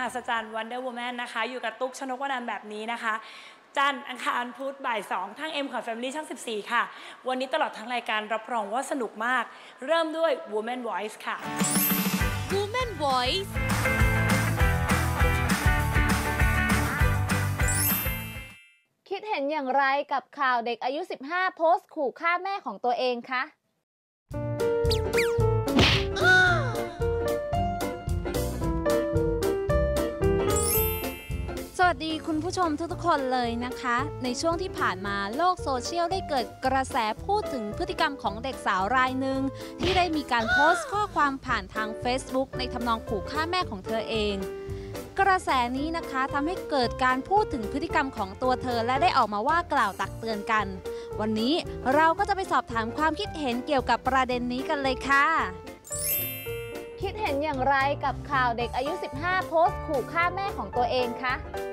ศจรรย์ Wonder Woman นะคะอยู่กับตุ๊กชนกวนันท์แบบนี้นะคะจันทร์อังคารพุธบ่าย2ทาง M ของ Family ช่อง14ค่ะวันนี้ตลอดทั้งรายการรับรองว่าสนุกมากเริ่มด้วย Woman Voice ค่ะ Woman Voice คิดเห็นอย่างไรกับข่าวเด็กอายุ15โพสต์ขู่ฆ่าแม่ของตัวเองคะสวัสดีคุณผู้ชมทุกๆคนเลยนะคะในช่วงที่ผ่านมาโลกโซเชียลได้เกิดกระแสพูดถึงพฤติกรรมของเด็กสาวรายหนึ่งที่ได้มีการโพสต์ข้อความผ่านทาง Facebook ในทำนองขู่ฆ่าแม่ของเธอเองกระแสนี้นะคะทำให้เกิดการพูดถึงพฤติกรรมของตัวเธอและได้ออกมาว่ากล่าวตักเตือนกันวันนี้เราก็จะไปสอบถามความคิดเห็นเกี่ยวกับประเด็นนี้กันเลยค่ะคิดเห็นอย่างไรกับข่าวเด็กอายุ15โพสต์ขู่ฆ่าแม่ของตัวเองคะ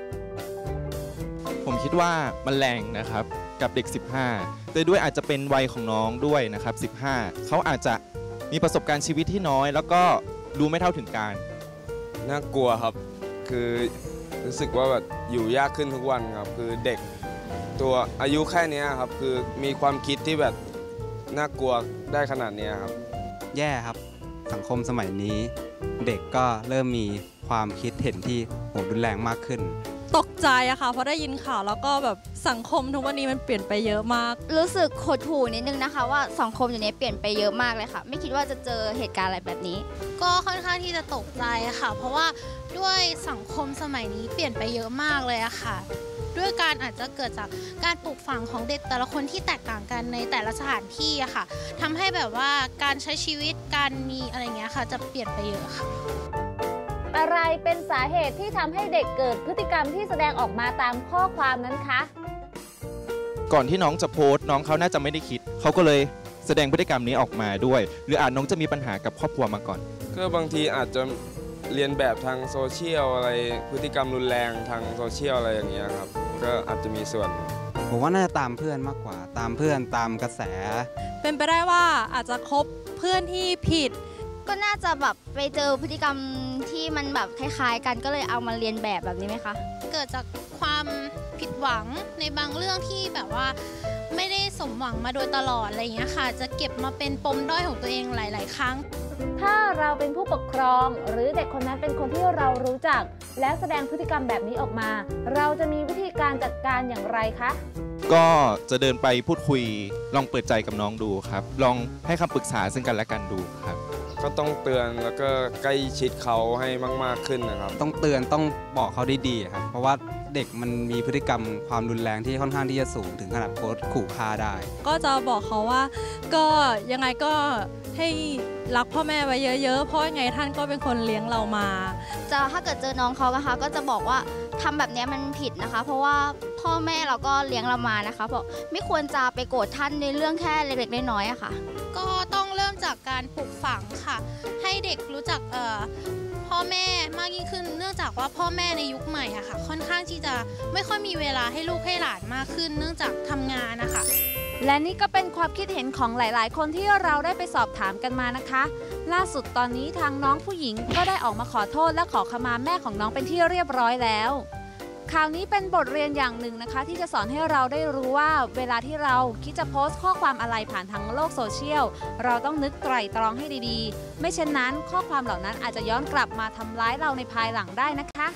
ผมคิดว่ามันแรงนะครับกับเด็ก15แต่ด้วยอาจจะเป็นวัยของน้องด้วยนะครับ15เขาอาจจะมีประสบการณ์ชีวิตที่น้อยแล้วก็รู้ไม่เท่าถึงการน่ากลัวครับคือรู้สึกว่าแบบอยู่ยากขึ้นทุกวันครับคือเด็กตัวอายุแค่นี้ครับคือมีความคิดที่แบบน่ากลัวได้ขนาดนี้ครับแย่ครับสังคมสมัยนี้เด็กก็เริ่มมีความคิดเห็นที่โหดรุนแรงมากขึ้นตกใจอะค่ะเพราะได้ยินข่าวแล้วก็แบบสังคมทุกวันนี้มันเปลี่ยนไปเยอะมากรู้สึกหดหู่นิดนึงนะคะว่าสังคมอยู่นี้เปลี่ยนไปเยอะมากเลยค่ะไม่คิดว่าจะเจอเหตุการณ์อะไรแบบนี้ก็ค่อนข้างที่จะตกใจค่ะเพราะว่าด้วยสังคมสมัยนี้เปลี่ยนไปเยอะมากเลยอะค่ะด้วยการอาจจะเกิดจากการปลูกฝังของเด็กแต่ละคนที่แตกต่างกันในแต่ละสถานที่อะค่ะทำให้แบบว่าการใช้ชีวิตการมีอะไรเงี้ยค่ะจะเปลี่ยนไปเยอะค่ะอะไรเป็นสาเหตุที่ทำให้เด็กเกิดพฤติกรรมที่แสดงออกมาตามข้อความนั้นคะก่อนที่น้องจะโพสต์น้องเขาน่าจะไม่ได้คิดเขาก็เลยแสดงพฤติกรรมนี้ออกมาด้วยหรืออาจน้องจะมีปัญหากับครอบครัวมาก่อนก็บางทีอาจจะเรียนแบบทางโซเชียลอะไรพฤติกรรมรุนแรงทางโซเชียลอะไรอย่างเงี้ยครับก็อาจจะมีส่วนผมว่าน่าจะตามเพื่อนมากกว่าตามเพื่อนตามกระแสเป็นไปได้ว่าอาจจะคบเพื่อนที่ผิดก็น่าจะแบบไปเจอพฤติกรรมที่มันแบบคล้ายๆกันก็เลยเอามาเรียนแบบนี้ไหมคะเกิดจากความผิดหวังในบางเรื่องที่แบบว่าไม่ได้สมหวังมาโดยตลอดอะไรอย่างเงี้ยค่ะจะเก็บมาเป็นปมด้อยของตัวเองหลายๆครั้งถ้าเราเป็นผู้ปกครองหรือเด็กคนนั้นเป็นคนที่เรารู้จักแล้วแสดงพฤติกรรมแบบนี้ออกมาเราจะมีวิธีการจัดการอย่างไรคะก็จะเดินไปพูดคุยลองเปิดใจกับน้องดูครับลองให้คำปรึกษาซึ่งกันและกันดูครับก็ต้องเตือนแล้วก็ใกล้ชิดเขาให้มากๆขึ้นนะครับต้องเตือนต้องบอกเขาดีๆครับเพราะว่าเด็กมันมีพฤติกรรมความรุนแรงที่ค่อนข้างที่จะสูงถึงขนาดโพสต์ขู่ฆ่าได้ก็จะบอกเขาว่าก็ยังไงก็ให้รักพ่อแม่ไว้เยอะๆเพราะยังไงท่านก็เป็นคนเลี้ยงเรามาถ้าเกิดเจอน้องเขานะคะก็จะบอกว่าทำแบบนี้มันผิดนะคะเพราะว่าพ่อแม่เราก็เลี้ยงเรามานะคะเพราะไม่ควรจะไปโกรธท่านในเรื่องแค่เล็กๆน้อยๆอะค่ะก็ต้องเริ่มจากการปลูกฝังค่ะให้เด็กรู้จักพ่อแม่มากยิ่งขึ้นเนื่องจากว่าพ่อแม่ในยุคใหม่อะค่ะค่อนข้างที่จะไม่ค่อยมีเวลาให้ลูกให้หลานมากขึ้นเนื่องจากทำงานนะคะและนี่ก็เป็นความคิดเห็นของหลายๆคนที่เราได้ไปสอบถามกันมานะคะล่าสุดตอนนี้ทางน้องผู้หญิงก็ได้ออกมาขอโทษและขอขมาแม่ของน้องเป็นที่เรียบร้อยแล้วข่าวนี้เป็นบทเรียนอย่างหนึ่งนะคะที่จะสอนให้เราได้รู้ว่าเวลาที่เราคิดจะโพสต์ข้อความอะไรผ่านทางโลกโซเชียลเราต้องนึกไตร่ตรองให้ดีๆไม่เช่นนั้นข้อความเหล่านั้นอาจจะย้อนกลับมาทำร้ายเราในภายหลังได้นะคะ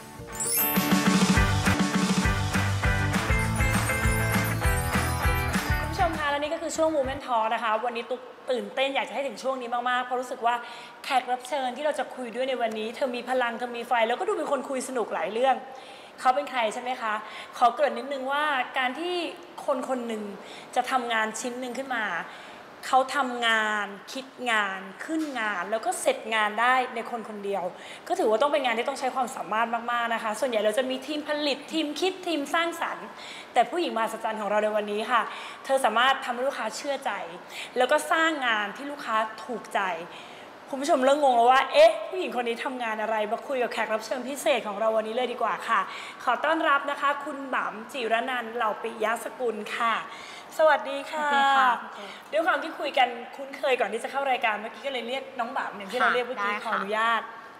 และนี่ก็คือช่วง Women Talk นะคะวันนี้ตุ๊กตื่นเต้นอยากจะให้ถึงช่วงนี้มากๆเพราะรู้สึกว่าแขกรับเชิญที่เราจะคุยด้วยในวันนี้เธอมีพลังเธอมีไฟแล้วก็ดูเป็นคนคุยสนุกหลายเรื่องเขาเป็นใครใช่ไหมคะขอเกริ่นนิดนึงว่าการที่คนคนหนึ่งจะทำงานชิ้นหนึ่งขึ้นมาเขาทำงานคิดงานขึ้นงานแล้วก็เสร็จงานได้ในคนคนเดียวก็ถือว่าต้องเป็นงานที่ต้องใช้ความสามารถมากๆนะคะส่วนใหญ่เราจะมีทีมผลิตทีมคิดทีมสร้างสรรค์แต่ผู้หญิงมหัศจรรย์ของเราในวันนี้ค่ะเธอสามารถทำให้ลูกค้าเชื่อใจแล้วก็สร้างงานที่ลูกค้าถูกใจคุณผู้ชมเริ่มงงแล้วว่าเอ๊ะผู้หญิงคนนี้ทำงานอะไรมาคุยกับแขกรับเชิญพิเศษของเราวันนี้เลยดีกว่าค่ะขอต้อนรับนะคะคุณบั๋มจิรนันท์เหล่าปิยสกุลค่ะสวัสดีค่ะด้วยความที่คุยกันคุ้นเคยก่อนที่จะเข้ารายการเมื่อกี้ก็เลยเรียกน้องบั๋มอย่างที่เราเรียกเมื่อกี้ขออนุญาตอ่ะ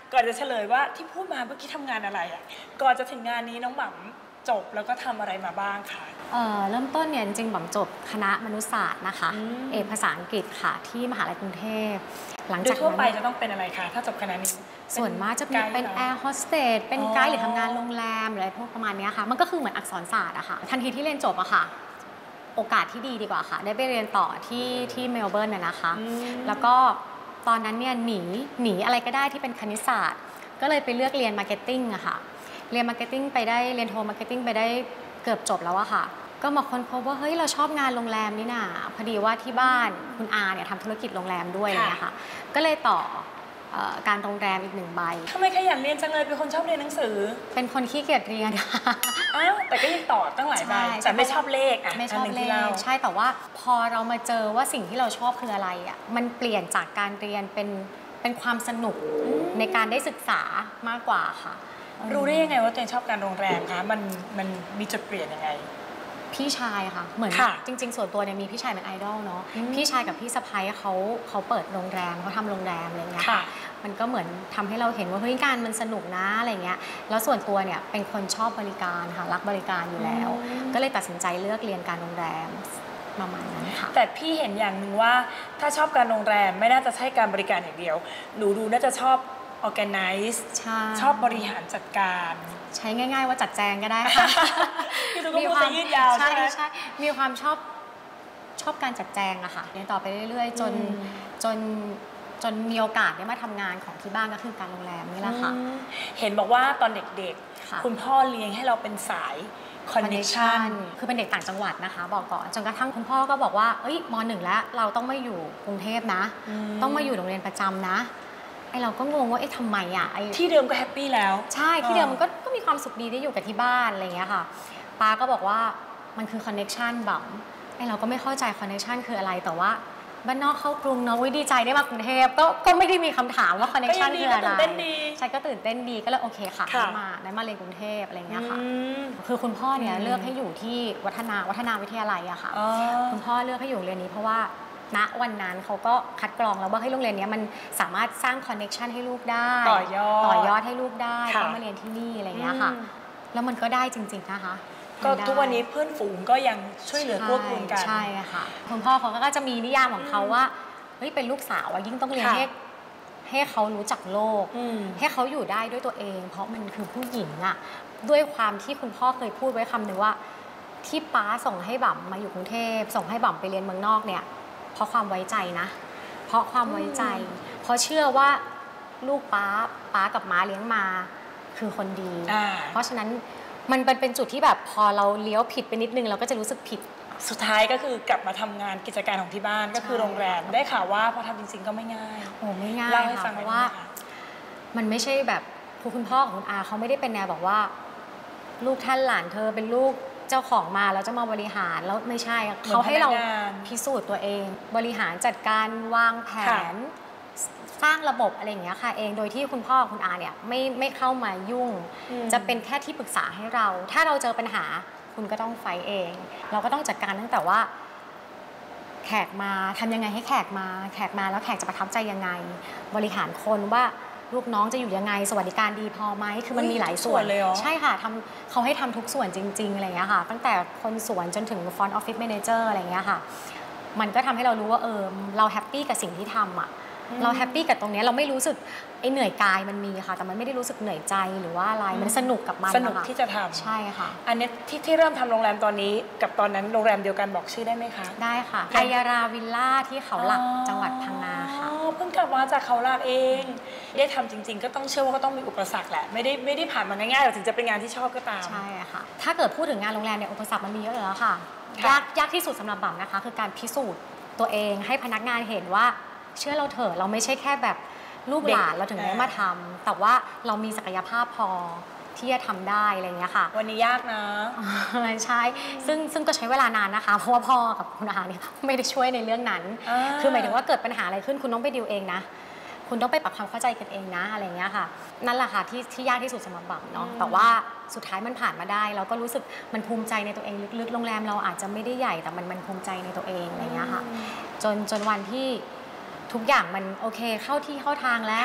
ก่อนจะเฉลยว่าที่พูดมาเมื่อกี้ทำงานอะไรอ่ะก่อนจะถึงงานนี้น้องหม่ำจบแล้วก็ทำอะไรมาบ้างคะเริ่มต้นเนี่ยจริงๆบำจบคณะมนุษยศาสตร์นะคะเอกภาษาอังกฤษค่ะที่มหาลัยกรุงเทพหลังจากทั่วไปจะต้องเป็นอะไรคะถ้าจบคณะนี้ส่วนมากจะเป็นแอร์โฮสเตสเป็นไกด์หรือทำงานโรงแรมอะไรพวกประมาณนี้ค่ะมันก็คือเหมือนอักษรศาสตร์อะค่ะทันทีที่เรียนจบอะค่ะโอกาสที่ดีดีกว่าค่ะได้ไปเรียนต่อที่เมลเบิร์นนะคะแล้วก็ตอนนั้นเนี่ยหนีอะไรก็ได้ที่เป็นคณิตศาสตร์ก็เลยไปเลือกเรียนมาร์เก็ตติ้งอะค่ะเรียนมาร์เก็ตติ้งไปได้เรียนโทมาร์เก็ตติ้งไปได้เกือบจบแล้วอะค่ะก็มาค้นพบว่าเฮ้ยเราชอบงานโรงแรมนี่นาพอดีว่าที่บ้านคุณอาเนี่ยทำธุรกิจโรงแรมด้วยอะไรเงี้ยค่ะก็เลยต่อการโรงแรมอีก1 ใบทำไมขยันเรียนจังเลยเป็นคนชอบเรียนหนังสือเป็นคนขี้เกียจเรียนอ้าวแต่ก็ยังต่อตั้งหลายใบแต่ไม่ชอบเลขไม่ชอบเลขใช่แต่ว่าพอเรามาเจอว่าสิ่งที่เราชอบคืออะไรอ่ะมันเปลี่ยนจากการเรียนเป็นความสนุกในการได้ศึกษามากกว่าค่ะรู้ได้ยังไงว่าตัวเองชอบการโรงแรมคะมันมีจุดเปลี่ยนยังไงพี่ชายค่ะเหมือนจริงๆส่วนตัวเนี่ยมีพี่ชายเป็นไอดอลเนาะพี่ชายกับพี่สะใภ้เขาเปิดโรงแรมเขาทำโรงแรมอะไรเงี้ยมันก็เหมือนทำให้เราเห็นว่าเฮ้ยการมันสนุกนะอะไรเงี้ยแล้วส่วนตัวเนี่ยเป็นคนชอบบริการค่ะรักบริการอยู่แล้วก็เลยตัดสินใจเลือกเรียนการโรงแรมประมาณนั้นค่ะแต่พี่เห็นอย่างหนึ่งว่าถ้าชอบการโรงแรมไม่น่าจะใช่การบริการอย่างเดียวหนูดูน่าจะชอบorganize ชอบบริหารจัดการใช้ง่ายๆว่าจัดแจงก็ได้ค่ะมีความยืดยาวใช่ไหมใช่มีความชอบการจัดแจงอะค่ะเรียนต่อไปเรื่อยๆจนมีโอกาสได้มาทำงานของที่บ้านก็คือการโรงแรมนี่แหละค่ะเห็นบอกว่าตอนเด็กๆคุณพ่อเลี้ยงให้เราเป็นสายคอนเนคชั่นคือเป็นเด็กต่างจังหวัดนะคะบอกก่อนจนกระทั่งคุณพ่อก็บอกว่าเอ้ยม.1 แล้วเราต้องมาอยู่กรุงเทพนะต้องมาอยู่โรงเรียนประจำนะเราก็งงว่าทำไมอ่ะที่เดิมก็แฮปปี้แล้วใช่ที่เดิมมันก็มีความสุขดีได้อยู่กับที่บ้านอะไรอย่างเงี้ยค่ะป้าก็บอกว่ามันคือคอนเนคชั่นแบบเราก็ไม่เข้าใจคอนเนคชั่นคืออะไรแต่ว่าบ้านนอกเข้ากรุงเนาะดีใจได้มากรุงเทพก็ไม่ได้มีคำถามว่าคอนเนคชั่นคืออะไรใช่ก็ตื่นเต้นดีก็เลยโอเคค่ะได้มาเรียนกรุงเทพอะไรเงี้ยค่ะคือคุณพ่อเนี่ยเลือกให้อยู่ที่วัฒนาวิทยาลัยอะค่ะคุณพ่อเลือกให้อยู่เรียนนี้เพราะว่าณวันนั้นเขาก็คัดกรองแล้วว่าให้โรงเรียนนี้มันสามารถสร้างคอนเนคชันให้ลูกได้ต่อยอดให้ลูกได้ก็มาเรียนที่นี่อะไรเงี้ยค่ะแล้วมันก็ได้จริงๆนะคะก็ทุกวันนี้เพื่อนฝูงก็ยังช่วยเหลือพวกคุณกันใช่ค่ะคุณพ่อเขาก็จะมีนิยามของเขาว่าเฮ้ยเป็นลูกสาวยิ่งต้องเรียนให้เขารู้จักโลกให้เขาอยู่ได้ด้วยตัวเองเพราะมันคือผู้หญิงอะด้วยความที่คุณพ่อเคยพูดไว้คำหนึ่งว่าที่ป้าส่งให้บ่ำมาอยู่กรุงเทพส่งให้บ่ำไปเรียนเมืองนอกเนี่ยเพราะความไว้ใจนะเพราะความไว้ใจเพราะเชื่อว่าลูกป้ากับม้าเลี้ยงมาคือคนดีเพราะฉะนั้นมันเป็นจุดที่แบบพอเราเลี้ยวผิดไปนิดนึงเราก็จะรู้สึกผิดสุดท้ายก็คือกลับมาทำงานกิจการของที่บ้านก็คือโรงแรมได้ข่าวว่าพอทำจริงๆก็ไม่ง่ายไม่ง่ายค่ะเพราะว่ามันไม่ใช่แบบคุณพ่อของคุณอาเขาไม่ได้เป็นแนวบอกว่าลูกท่านหลานเธอเป็นลูกเจ้าของมาแล้วจะมาบริหารแล้วไม่ใช่เขาให้เราพิสูจน์ตัวเองบริหารจัดการวางแผนสร้างระบบอะไรอย่างเงี้ยค่ะเองโดยที่คุณพ่อคุณอาเนี่ยไม่เข้ามายุ่งจะเป็นแค่ที่ปรึกษาให้เราถ้าเราเจอปัญหาคุณก็ต้องไฟเองเราก็ต้องจัดการตั้งแต่ว่าแขกมาทำยังไงให้แขกมาแล้วแขกจะประทับใจยังไงบริหารคนว่าลูกน้องจะอยู่ยังไงสวัสดิการดีพอไหมคือมันมีหลายส่วนเลยใช่ค่ะเขาให้ทำทุกส่วนจริงๆอะไรอย่างเงี้ยค่ะตั้งแต่คนสวนจนถึง Front Office Manager อะไรอย่างเงี้ยค่ะมันก็ทำให้เรารู้ว่าเราแฮปปี้กับสิ่งที่ทำอ่ะเราแฮปปี้กับตรงนี้เราไม่รู้สึกเหนื่อยกายมันมีค่ะแต่มันไม่ได้รู้สึกเหนื่อยใจหรือว่าอะไรมันสนุกกับมันสนุกที่จะทำใช่ค่ะอันนี้ที่เริ่มทำโรงแรมตอนนี้กับตอนนั้นโรงแรมเดียวกันบอกชื่อได้ไหมคะได้ค่ะไอยาราวิลล่าที่เขาหลักจังหวัดพังงาค่ะเพิ่งกลับมาจากเขาหลักเองได้ทำจริงๆก็ต้องเชื่อว่าก็ต้องมีอุปสรรคแหละไม่ได้ผ่านมาง่ายๆหรอกถึงจะเป็นงานที่ชอบก็ตามใช่ค่ะถ้าเกิดพูดถึงงานโรงแรมเนี่ยอุปสรรคมันมีเยอะเลยแล้วค่ะยากที่สุดสำหรับบ่ำนะคะคือการพิสูจน์ตัวเองให้พนักงานเห็นว่าเชื่อเราเถอะเราไม่ใช่แค่แบบลูกหลานเราถึงได้มาทำแต่ว่าเรามีศักยภาพพอที่จะทำได้อะไรเงี้ยค่ะวันนี้ยากนะใช่ซึ่งก็ใช้เวลานานนะคะเพราะว่าพ่อกับคุณอาเนี่ยไม่ได้ช่วยในเรื่องนั้นคือหมายถึงว่าเกิดปัญหาอะไรขึ้นคุณต้องไปดีลเองนะคุณต้องไปปรับความเข้าใจกันเองนะอะไรเงี้ยค่ะนั่นแหละค่ะที่ยากที่สุดสำหรับบ่ำเนาะแต่ว่าสุดท้ายมันผ่านมาได้เราก็รู้สึกมันภูมิใจในตัวเองลึกๆโรงแรมเราอาจจะไม่ได้ใหญ่แต่มันภูมิใจในตัวเองอะไรเงี้ยค่ะจนวันที่ทุกอย่างมันโอเคเข้าที่เข้าทางแล้ว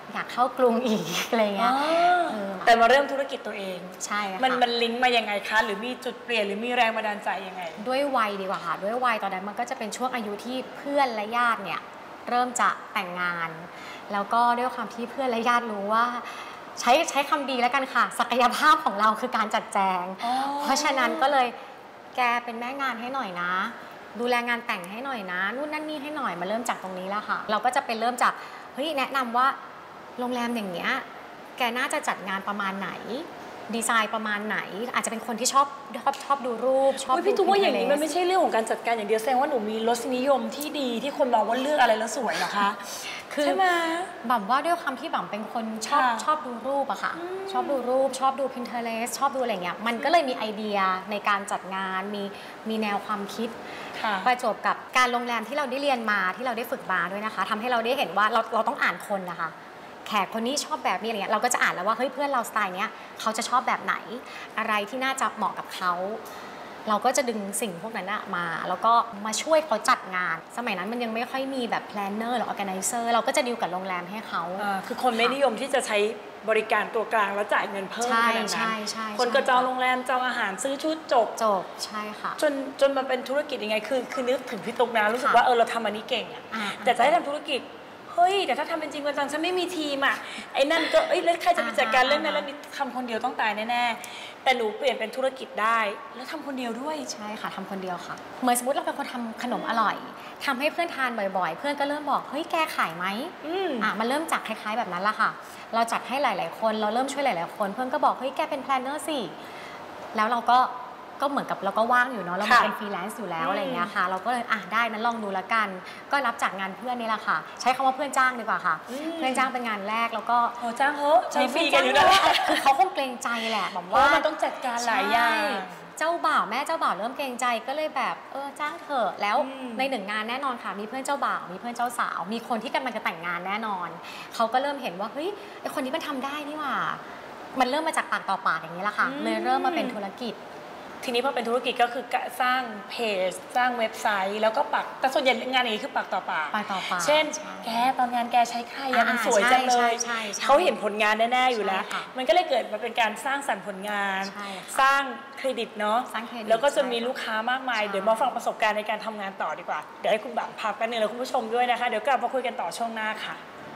อยากเข้ากรุงอีกอะไรเงี้ยแต่มาเริ่มธุรกิจตัวเองใช่ค่ะมันลิงก์มายังไงคะหรือมีจุดเปลี่ยนหรือมีแรงบันดาลใจยังไงด้วยวัยดีกว่าค่ะด้วยวัยตอนนั้นมันก็จะเป็นช่วงอายุที่เพื่อนและญาติเนี่ยเริ่มจะแต่งงานแล้วก็ด้วยความที่เพื่อนและญาติรู้ว่าใช้คำดีแล้วกันค่ะศักยภาพของเราคือการจัดแจงเพราะฉะนั้นก็เลยแกเป็นแม่งานให้หน่อยนะดูแลงานแต่งให้หน่อยนะนู่นนั่นนี่ให้หน่อยมาเริ่มจากตรงนี้แล้วค่ะเราก็จะเป็นเริ่มจากเฮ้ยแนะนำว่าโรงแรมอย่างเงี้ยแกน่าจะจัดงานประมาณไหนดีไซน์ประมาณไหนอาจจะเป็นคนที่ชอบดูรูปชอบพี่ตุ๊กว่าอย่างนี้มันไม่ใช่เรื่องของการจัดการอย่างเดียวแสดงว่าหนูมีรสนิยมที่ดีที่คนมองว่าเลือกอะไรแล้วสวยเหรอคะคือบ่มว่าด้วยความที่บ่มเป็นคนชอบดูรูปอะค่ะชอบดูรูปชอบดู Pinterest ชอบดูอะไรเงี้ยมันก็เลยมีไอเดียในการจัดงานมีแนวความคิดประจวบกับการโรงแรมที่เราได้เรียนมาที่เราได้ฝึกมาด้วยนะคะทำให้เราได้เห็นว่าเราต้องอ่านคนนะคะแขกคนนี้ชอบแบบนี้อะไรเงี้ยเราก็จะอ่านแล้วว่าเฮ้ยเพื่อนเราสไตล์เนี้ยเขาจะชอบแบบไหนอะไรที่น่าจะเหมาะกับเขาเราก็จะดึงสิ่งพวกนั้นมาแล้วก็มาช่วยเขาจัดงานสมัยนั้นมันยังไม่ค่อยมีแบบแพลนเนอร์หรือออร์แกไนเซอร์เราก็จะดีลกับโรงแรมให้เขาคือคนไม่นิยมที่จะใช้บริการตัวกลางแล้วจ่ายเงินเพิ่มขนาดนั้นคนก็จองโรงแรมจองอาหารซื้อชุดจบใช่ค่ะจนมาเป็นธุรกิจยังไงคือนึกถึงพี่ตุ๊กนะรู้สึกว่าเราทำอันนี้เก่งอะแต่จะให้ทำธุรกิจเฮ้ยแต่ถ้าทำเป็นจริงจังฉันไม่มีทีมอ่ะไอ้นั่นก็แล้วใครจะไปจัดการเรื่องนั้นแล้วนี่ทำคนเดียวต้องตายแน่ๆแต่หนูเปลี่ยนเป็นธุรกิจได้แล้วทำคนเดียวด้วยใช่ค่ะทำคนเดียวค่ะเหมือนสมมติเราเป็นคนทำขนมอร่อยทำให้เพื่อนทานบ่อยๆเพื่อนก็เริ่มบอกเฮ้ยแกขายไหมมันเริ่มจากคล้ายๆแบบนั้นละค่ะเราจัดให้หลายๆคนเราเริ่มช่วยหลายๆคนเพื่อนก็บอกเฮ้ยแกเป็นแพลนเนอร์สิแล้วเราก็เหมือนกับเราก็ว่างอยู่เนาะเราเป็นฟรีแลนซ์อยู่แล้วอะไรอย่างเงี้ยค่ะเราก็เลยได้นั้นลองดูละกันก็รับจากงานเพื่อนนี่แหละค่ะใช้คำว่าเพื่อนจ้างดีกว่าค่ะเพื่อนจ้างเป็นงานแรกแล้วก็จ้างเขาใช้ฟรีกันอยู่นั่นแหละคือเขาคงเกรงใจแหละบอกว่ามันต้องจัดการหลายอย่างเจ้าบ่าวแม่เจ้าบ่าวเริ่มเกรงใจก็เลยแบบจ้างเถอะแล้วในหนึ่งงานแน่นอนค่ะมีเพื่อนเจ้าบ่าวมีเพื่อนเจ้าสาวมีคนที่กำลังจะแต่งงานแน่นอนเขาก็เริ่มเห็นว่าเฮ้ยไอคนนี้มันทำได้นี่หว่ามันเริ่มมาจากปากต่อปากอย่างนี้แหละค่ะเลยเริ่มมาเป็นธุรกิจทีนี้พอเป็นธุรกิจก็คือสร้างเพจสร้างเว็บไซต์แล้วก็ปักแต่ส่วนใหญ่งานนี้คือปักต่อปากเช่นแกตอนงานแกใช้ใครมันสวยจังเลยเขาเห็นผลงานแน่ๆอยู่แล้วมันก็เลยเกิดมาเป็นการสร้างสรรค์ผลงานสร้างเครดิตเนาะแล้วก็จะมีลูกค้ามากมายเดี๋ยวมาฟังประสบการณ์ในการทำงานต่อดีกว่าเดี๋ยวให้คุณบ่าวพักกันหนึ่งแล้วคุณผู้ชมด้วยนะคะเดี๋ยวกลับมาคุยกันต่อช่วงหน้าค่ะ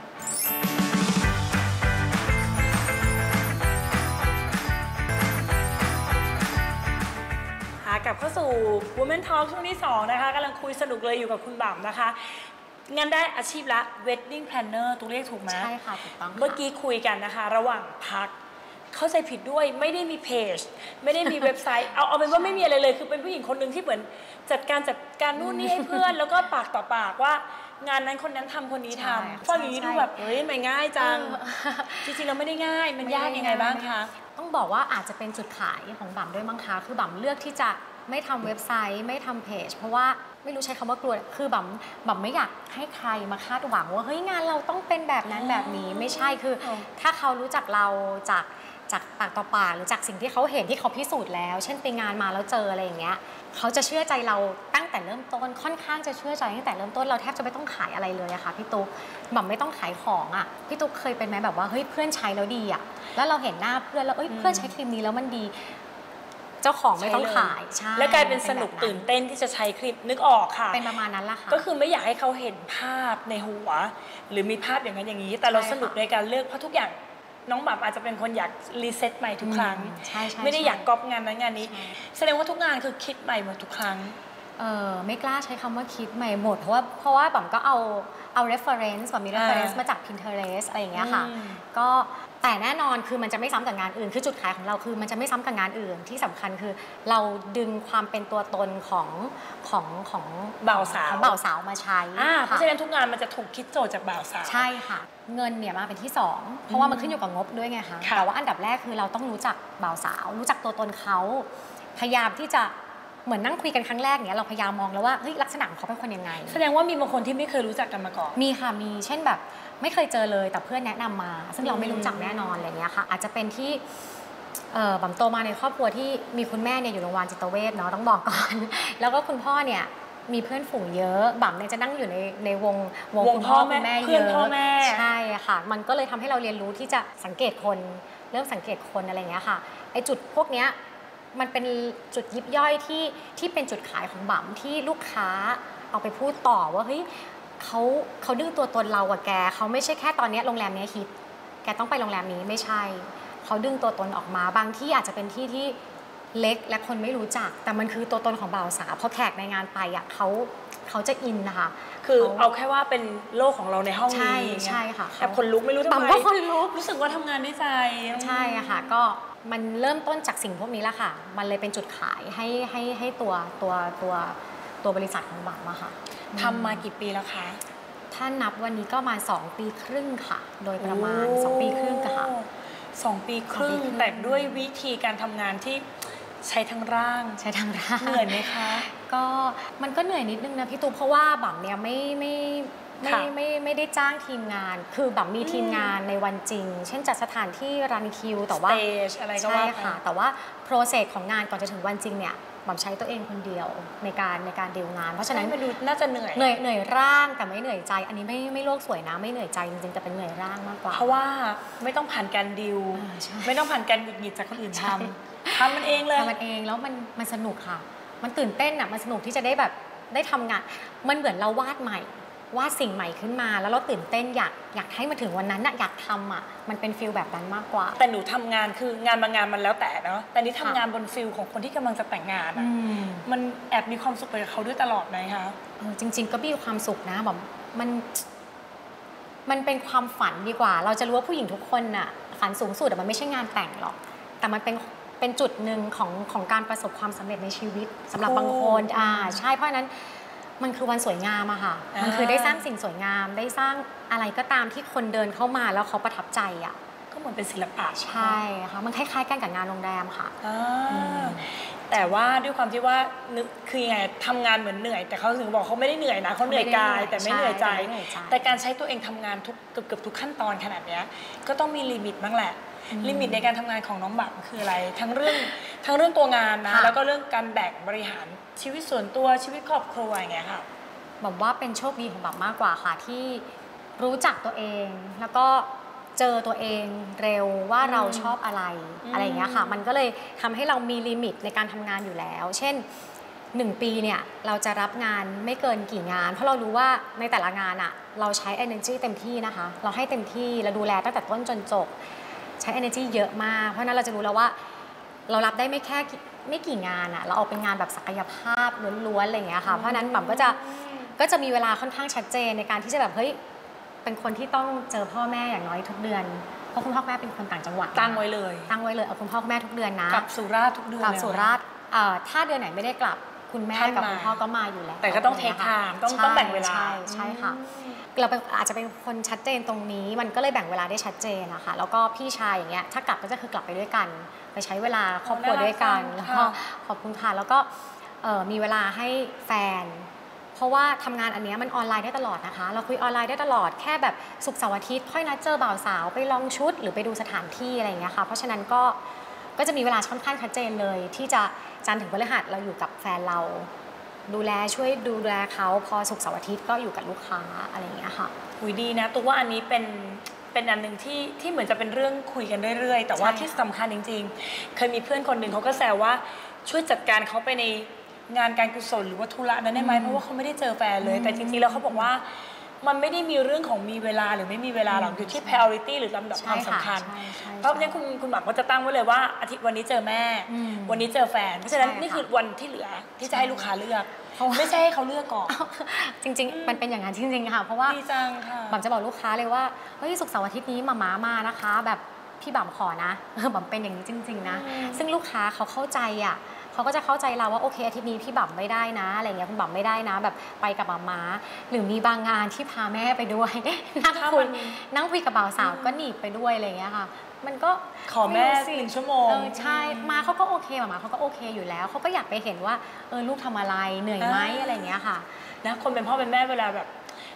กลับเข้าสู่ Women Talk ช่วงที่2นะคะกำลังคุยสนุกเลยอยู่กับคุณบ่าวนะคะงานได้อาชีพละ Wedding Planner ตัวเลขถูกไหมใช่ค่ะถูกต้องเมื่อกี้คุยกันนะคะระหว่างพักเข้าใจผิดด้วยไม่ได้มีเพจไม่ได้มีเว็บไซต์เอาเป็นว่าไม่มีอะไรเลยคือเป็นผู้หญิงคนหนึ่งที่เหมือนจัดการนู่นนี่ให้เพื่อนแล้วก็ปากต่อปากว่างานนั้นคนนั้นทำคนนี้ทำฟังอย่างนี้ดูแบบเฮ้ยมันง่ายจังจริงๆเราไม่ได้ง่ายมันยากยังไงบ้างคะต้องบอกว่าอาจจะเป็นจุดขายของบ่มด้วยมั้งคะคือบ่มเลือกที่จะไม่ทำเว็บไซต์ไม่ทำเพจเพราะว่าไม่รู้ใช้คำว่ากลัวคือบ่มไม่อยากให้ใครมาคาดหวังว่าเฮ้ยงานเราต้องเป็นแบบนั้นแบบนี้ไม่ใช่คือถ้าเขารู้จักเราจากปากต่อปากหรือจากสิ่งที่เขาเห็นที่เขาพิสูจน์แล้วเช่นไปงานมาแล้วเจออะไรอย่างเงี้ยเขาจะเชื่อใจเราตั้งแต่เริ่มต้นค่อนข้างจะเชื่อใจตั้งแต่เริ่มต้นเราแทบจะไม่ต้องขายอะไรเลยอะค่ะพี่ตุ๊กบ่มไม่ต้องขายของอะพี่ตุ๊กเคยเป็นไหมแบบว่าเฮ้ยเพื่อนใช้แล้วดีอะแล้วเราเห็นหน้าเพื่อนแล้วเพื่อนใช้ครีมนี้แล้วมันดีเจ้าของไม่ต้องขายใช่และกลายเป็นสนุกตื่นเต้นที่จะใช้คลิปนึกออกค่ะเป็นประมาณนั้นละค่ะก็คือไม่อยากให้เขาเห็นภาพในหัวหรือมีภาพอย่างนั้นอย่างนี้แต่เราสนุกในการเลือกเพราะทุกอย่างน้องบ่มอาจจะเป็นคนอยากรีเซ็ตใหม่ทุกครั้งไม่ได้อยากก๊อปงานนั้นงานนี้แสดงว่าทุกงานคือคิดใหม่หมดทุกครั้งไม่กล้าใช้คำว่าคิดใหม่หมดเพราะว่าบ่มก็เอา reference แบบมี reference มาจาก Pinterest อะไรอย่างเงี้ยค่ะก็แต่แน่นอนคือมันจะไม่ซ้ำกับงานอื่นคือจุดขายของเราคือมันจะไม่ซ้ำกับงานอื่นที่สำคัญคือเราดึงความเป็นตัวตนของบ่าวสาวมาใช้เพราะฉะนั้นทุกงานมันจะถูกคิดโจทย์จากบ่าวสาวใช่ค่ะเงินเนี่ยมาเป็นที่2เพราะว่ามันขึ้นอยู่กับงบด้วยไงคะแต่ว่าอันดับแรกคือเราต้องรู้จักบ่าวสาวรู้จักตัวตนเขาพยายามที่จะเหมือนนั่งคุยกันครั้งแรกเนี่ยเราพยายามมองแล้วว่าเฮ้ยลักษณะของเขาเป็นคนยังไงแสดงว่ามีบางคนที่ไม่เคยรู้จักกันมาก่อนมีค่ะมีเช่นแบบไม่เคยเจอเลยแต่เพื่อนแนะนำมาซึ่งเราไม่รู้จักแน่นอนอะไรเงี้ยค่ะอาจจะเป็นที่บ่มโตมาในครอบครัวที่มีคุณแม่เนี่ยอยู่โรงพยาบาลจิตเวชเนาะต้องบอกก่อนแล้วก็คุณพ่อเนี่ยมีเพื่อนฝูงเยอะบั๋มเนี่ยจะนั่งอยู่ในวงคุณพ่อคุณแม่เยอะเพื่อนพ่อแม่ใช่ค่ะมันก็เลยทำให้เราเรียนรู้ที่จะสังเกตคนเริ่มสังเกตคนอะไรอย่างเงี้ยค่ะไอ้จุดพวกเนี้ยมันเป็นจุดยิบย่อยที่เป็นจุดขายของบั๋มที่ลูกค้าเอาไปพูดต่อว่าเฮ้ยเขาดึงตัวตนเราอะแกเขาไม่ใช่แค่ตอนนี้โรงแรมนี้ฮิตแกต้องไปโรงแรมนี้ไม่ใช่เขาดึงตัวตนออกมาบางที่อาจจะเป็นที่ที่เล็กและคนไม่รู้จักแต่มันคือตัวตนของบ่าวสาวพอแขกในงานไปอะเขาจะอินนะคะคือเอาแค่ว่าเป็นโลกของเราในห้องนี้ใช่ค่ะแต่คนลุกไม่รู้ทำไมบั๋มก็คนลุกรู้สึกว่าทำงานด้วยใจใช่ค่ะก็มันเริ่มต้นจากสิ่งพวกนี้แหละค่ะมันเลยเป็นจุดขายให้ตัวบริษัทของบั๋มอะค่ะทำมากี่ปีแล้วคะถ้านับวันนี้ก็มา2 ปีครึ่งค่ะโดยประมาณ2 ปีครึ่งค่ะ 2 ปีครึ่งแต่ด้วยวิธีการทำงานที่ใช้ทั้งร่างเหนื่อยไหมคะก็มันก็เหนื่อยนิดนึงนะพี่ตุ๊กเพราะว่าบั๋มเนี่ยไม่ได้จ้างทีมงานคือบั๋มมีทีมงานในวันจริงเช่นจัดสถานที่รันคิวแต่ว่าอะไรก็ว่าค่ะแต่ว่าโปรเซสของงานก่อนจะถึงวันจริงเนี่ยบั๋มใช้ตัวเองคนเดียวในการดีลงานเพราะฉะนั้นมันดูน่าจะเหนื่อยร่างแต่ไม่เหนื่อยใจอันนี้ไม่โลกสวยนะไม่เหนื่อยใจจริงๆแต่เป็นเหนื่อยร่างมากกว่าเพราะว่าไม่ต้องผ่านการดีลไม่ต้องผ่านการหงุดหงิดจากคนอื่นทำมันเองเลยทำมันเองแล้วมันสนุกค่ะมันตื่นเต้นอ่ะมันสนุกที่จะได้ทำงานมันเหมือนเราวาดสิ่งใหม่ขึ้นมาแล้วเราตื่นเต้นอยากให้มาถึงวันนั้นน่ะอยากทำอ่ะมันเป็นฟีลแบบนั้นมากกว่าแต่หนูทำงานคืองานบางงานมันแล้วแต่เนาะแต่นี่ทำงานบนฟีลของคนที่กำลังจะแต่งงานอ่ะมันแอบมีความสุขไปกับเขาด้วยตลอดไหมคะจริงๆก็มีความสุขนะแบบมันเป็นความฝันดีกว่าเราจะรู้ว่าผู้หญิงทุกคนน่ะฝันสูงสุดแต่มันไม่ใช่งานแต่งหรอกแต่มันเป็นจุดหนึ่งของการประสบความสำเร็จในชีวิตสำหรับบางคนใช่เพราะนั้นมันคือวันสวยงามอะค่ะมันคือได้สร้างสิ่งสวยงามได้สร้างอะไรก็ตามที่คนเดินเข้ามาแล้วเขาประทับใจอะก็เหมือนเป็นศิลปะใช่ค่ะมันคล้ายๆกันกับงานโรงแรมค่ะแต่ว่าด้วยความที่ว่าคือยังไงทำงานเหมือนเหนื่อยแต่เขาถึงบอกเขาไม่ได้เหนื่อยนะเขาเหนื่อยกายแต่ไม่เหนื่อยใจแต่การใช้ตัวเองทำงานเกือบทุกขั้นตอนขนาดนี้ก็ต้องมีลิมิตบ้างแหละลิมิตในการทำงานของน้องบั๋มคืออะไรทั้งเรื่องตัวงานนะแล้วก็เรื่องการแบ่งบริหารชีวิตส่วนตัวชีวิตครอบครัวอย่างเงี้ยค่ะบั๋มว่าเป็นโชคดีของบั๋มมากกว่าค่ะที่รู้จักตัวเองแล้วก็เจอตัวเองเร็วว่าเราชอบอะไรอย่างเงี้ยค่ะมันก็เลยทำให้เรามีลิมิตในการทำงานอยู่แล้วเช่น1 ปีเนี่ยเราจะรับงานไม่เกินกี่งานเพราะเรารู้ว่าในแต่ละงานอะเราใช้ energy เต็มที่นะคะเราให้เต็มที่เราดูแลตั้งแต่ต้นจนจบใช้ energy เยอะมากเพราะนั้นเราจะรู้แล้วว่าเรารับได้ไม่กี่งานอะเราเอาเป็นงานแบบศักยภาพล้วนๆอะไรอย่างเงี้ยค่ะเพราะนั้นบั๋มก็จะมีเวลาค่อนข้างชัดเจนในการที่จะแบบเฮ้ยเป็นคนที่ต้องเจอพ่อแม่อย่างน้อยทุกเดือนเพราะคุณพ่อแม่เป็นคนต่างจังหวัดตั้งไว้เลยเอาคุณพ่อคุณแม่ทุกเดือนนะกลับสุราษฎร์ทุกเดือนกลับสุราษฎร์ถ้าเดือนไหนไม่ได้กลับคุณแม่กับคุณพ่อก็มาอยู่แล้วแต่ก็ต้องเทคไทม์ต้องแบ่งเวลาใช่ค่ะเราอาจจะเป็นคนชัดเจนตรงนี้มันก็เลยแบ่งเวลาได้ชัดเจนนะคะแล้วก็พี่ชายอย่างเงี้ยถ้ากลับก็จะคือกลับไปด้วยกันไปใช้เวลาครอบครัวด้วยกันแล้วก็ขอบคุณค่ะแล้วก็มีเวลาให้แฟนเพราะว่าทำงานอันนี้มันออนไลน์ได้ตลอดนะคะเราคุยออนไลน์ได้ตลอดแค่แบบศุกร์เสาร์อาทิตย์ค่อยนัดเจอบ่าวสาวไปลองชุดหรือไปดูสถานที่อะไรอย่างเงี้ยค่ะเพราะฉะนั้นก็จะมีเวลาค่อนข้างชัดเจนเลยที่จะจันทร์ถึงพฤหัสเราอยู่กับแฟนเราช่วยดูแลเขาพอศุกร์เสาร์อาทิตย์ก็อยู่กับลูกค้าอะไรอย่างเงี้ยค่ะดีนะตุ๊กว่าอันนี้เป็นอันหนึ่งที่เหมือนจะเป็นเรื่องคุยกันเรื่อยๆแต่ว่าที่สำคัญจริงๆเคยมีเพื่อนคนหนึ่งเขาก็แซวว่าช่วยจัดการเขาไปในงานการกุศลหรือว่าธุระนั้นได้ไหมเพราะว่าเขาไม่ได้เจอแฟนเลยแต่จริงๆแล้วเขาบอกว่ามันไม่ได้มีเรื่องของมีเวลาหรือไม่มีเวลาหรอกอยู่ที่ priority หรือลำดับความสำคัญเพราะฉะนั้นคุณหม่ำก็จะตั้งไว้เลยว่าอาทิตย์วันนี้เจอแม่วันนี้เจอแฟนเพราะฉะนั้นนี่คือวันที่เหลือที่จะให้ลูกค้าเลือกไม่ใช่ให้เขาเลือกก่อนจริงๆมันเป็นอย่างนั้นจริงๆค่ะเพราะว่าดีจังค่ะบั๋มจะบอกลูกค้าเลยว่าเฮ้ยศุกร์เสาร์อาทิตย์นี้มานะคะแบบพี่บั๋มขอนะบั๋มเป็นอย่างนี้จริงๆนะซึ่งลูกค้าเขาเข้าใจอ่ะเขาก็จะเข้าใจเราว่าโอเคอาทิตย์นี้พี่บั๋มไม่ได้นะอะไรเงี้ยคุณบั๋มไม่ได้นะแบบไปกับม้าหรือมีบางงานที่พาแม่ไปด้วยนั่งคุยกับบ่าวสาวก็หนีไปด้วยอะไรเงี้ยค่ะมันก็ขอแม่1 ชั่วโมงใช่มาเขาก็โอเคมาเขาก็โอเคอยู่แล้วเขาก็อยากไปเห็นว่าลูกทำอะไรเหนื่อยไหมอะไรเงี้ยค่ะนะคนเป็นพ่อเป็นแม่เวลาแบบ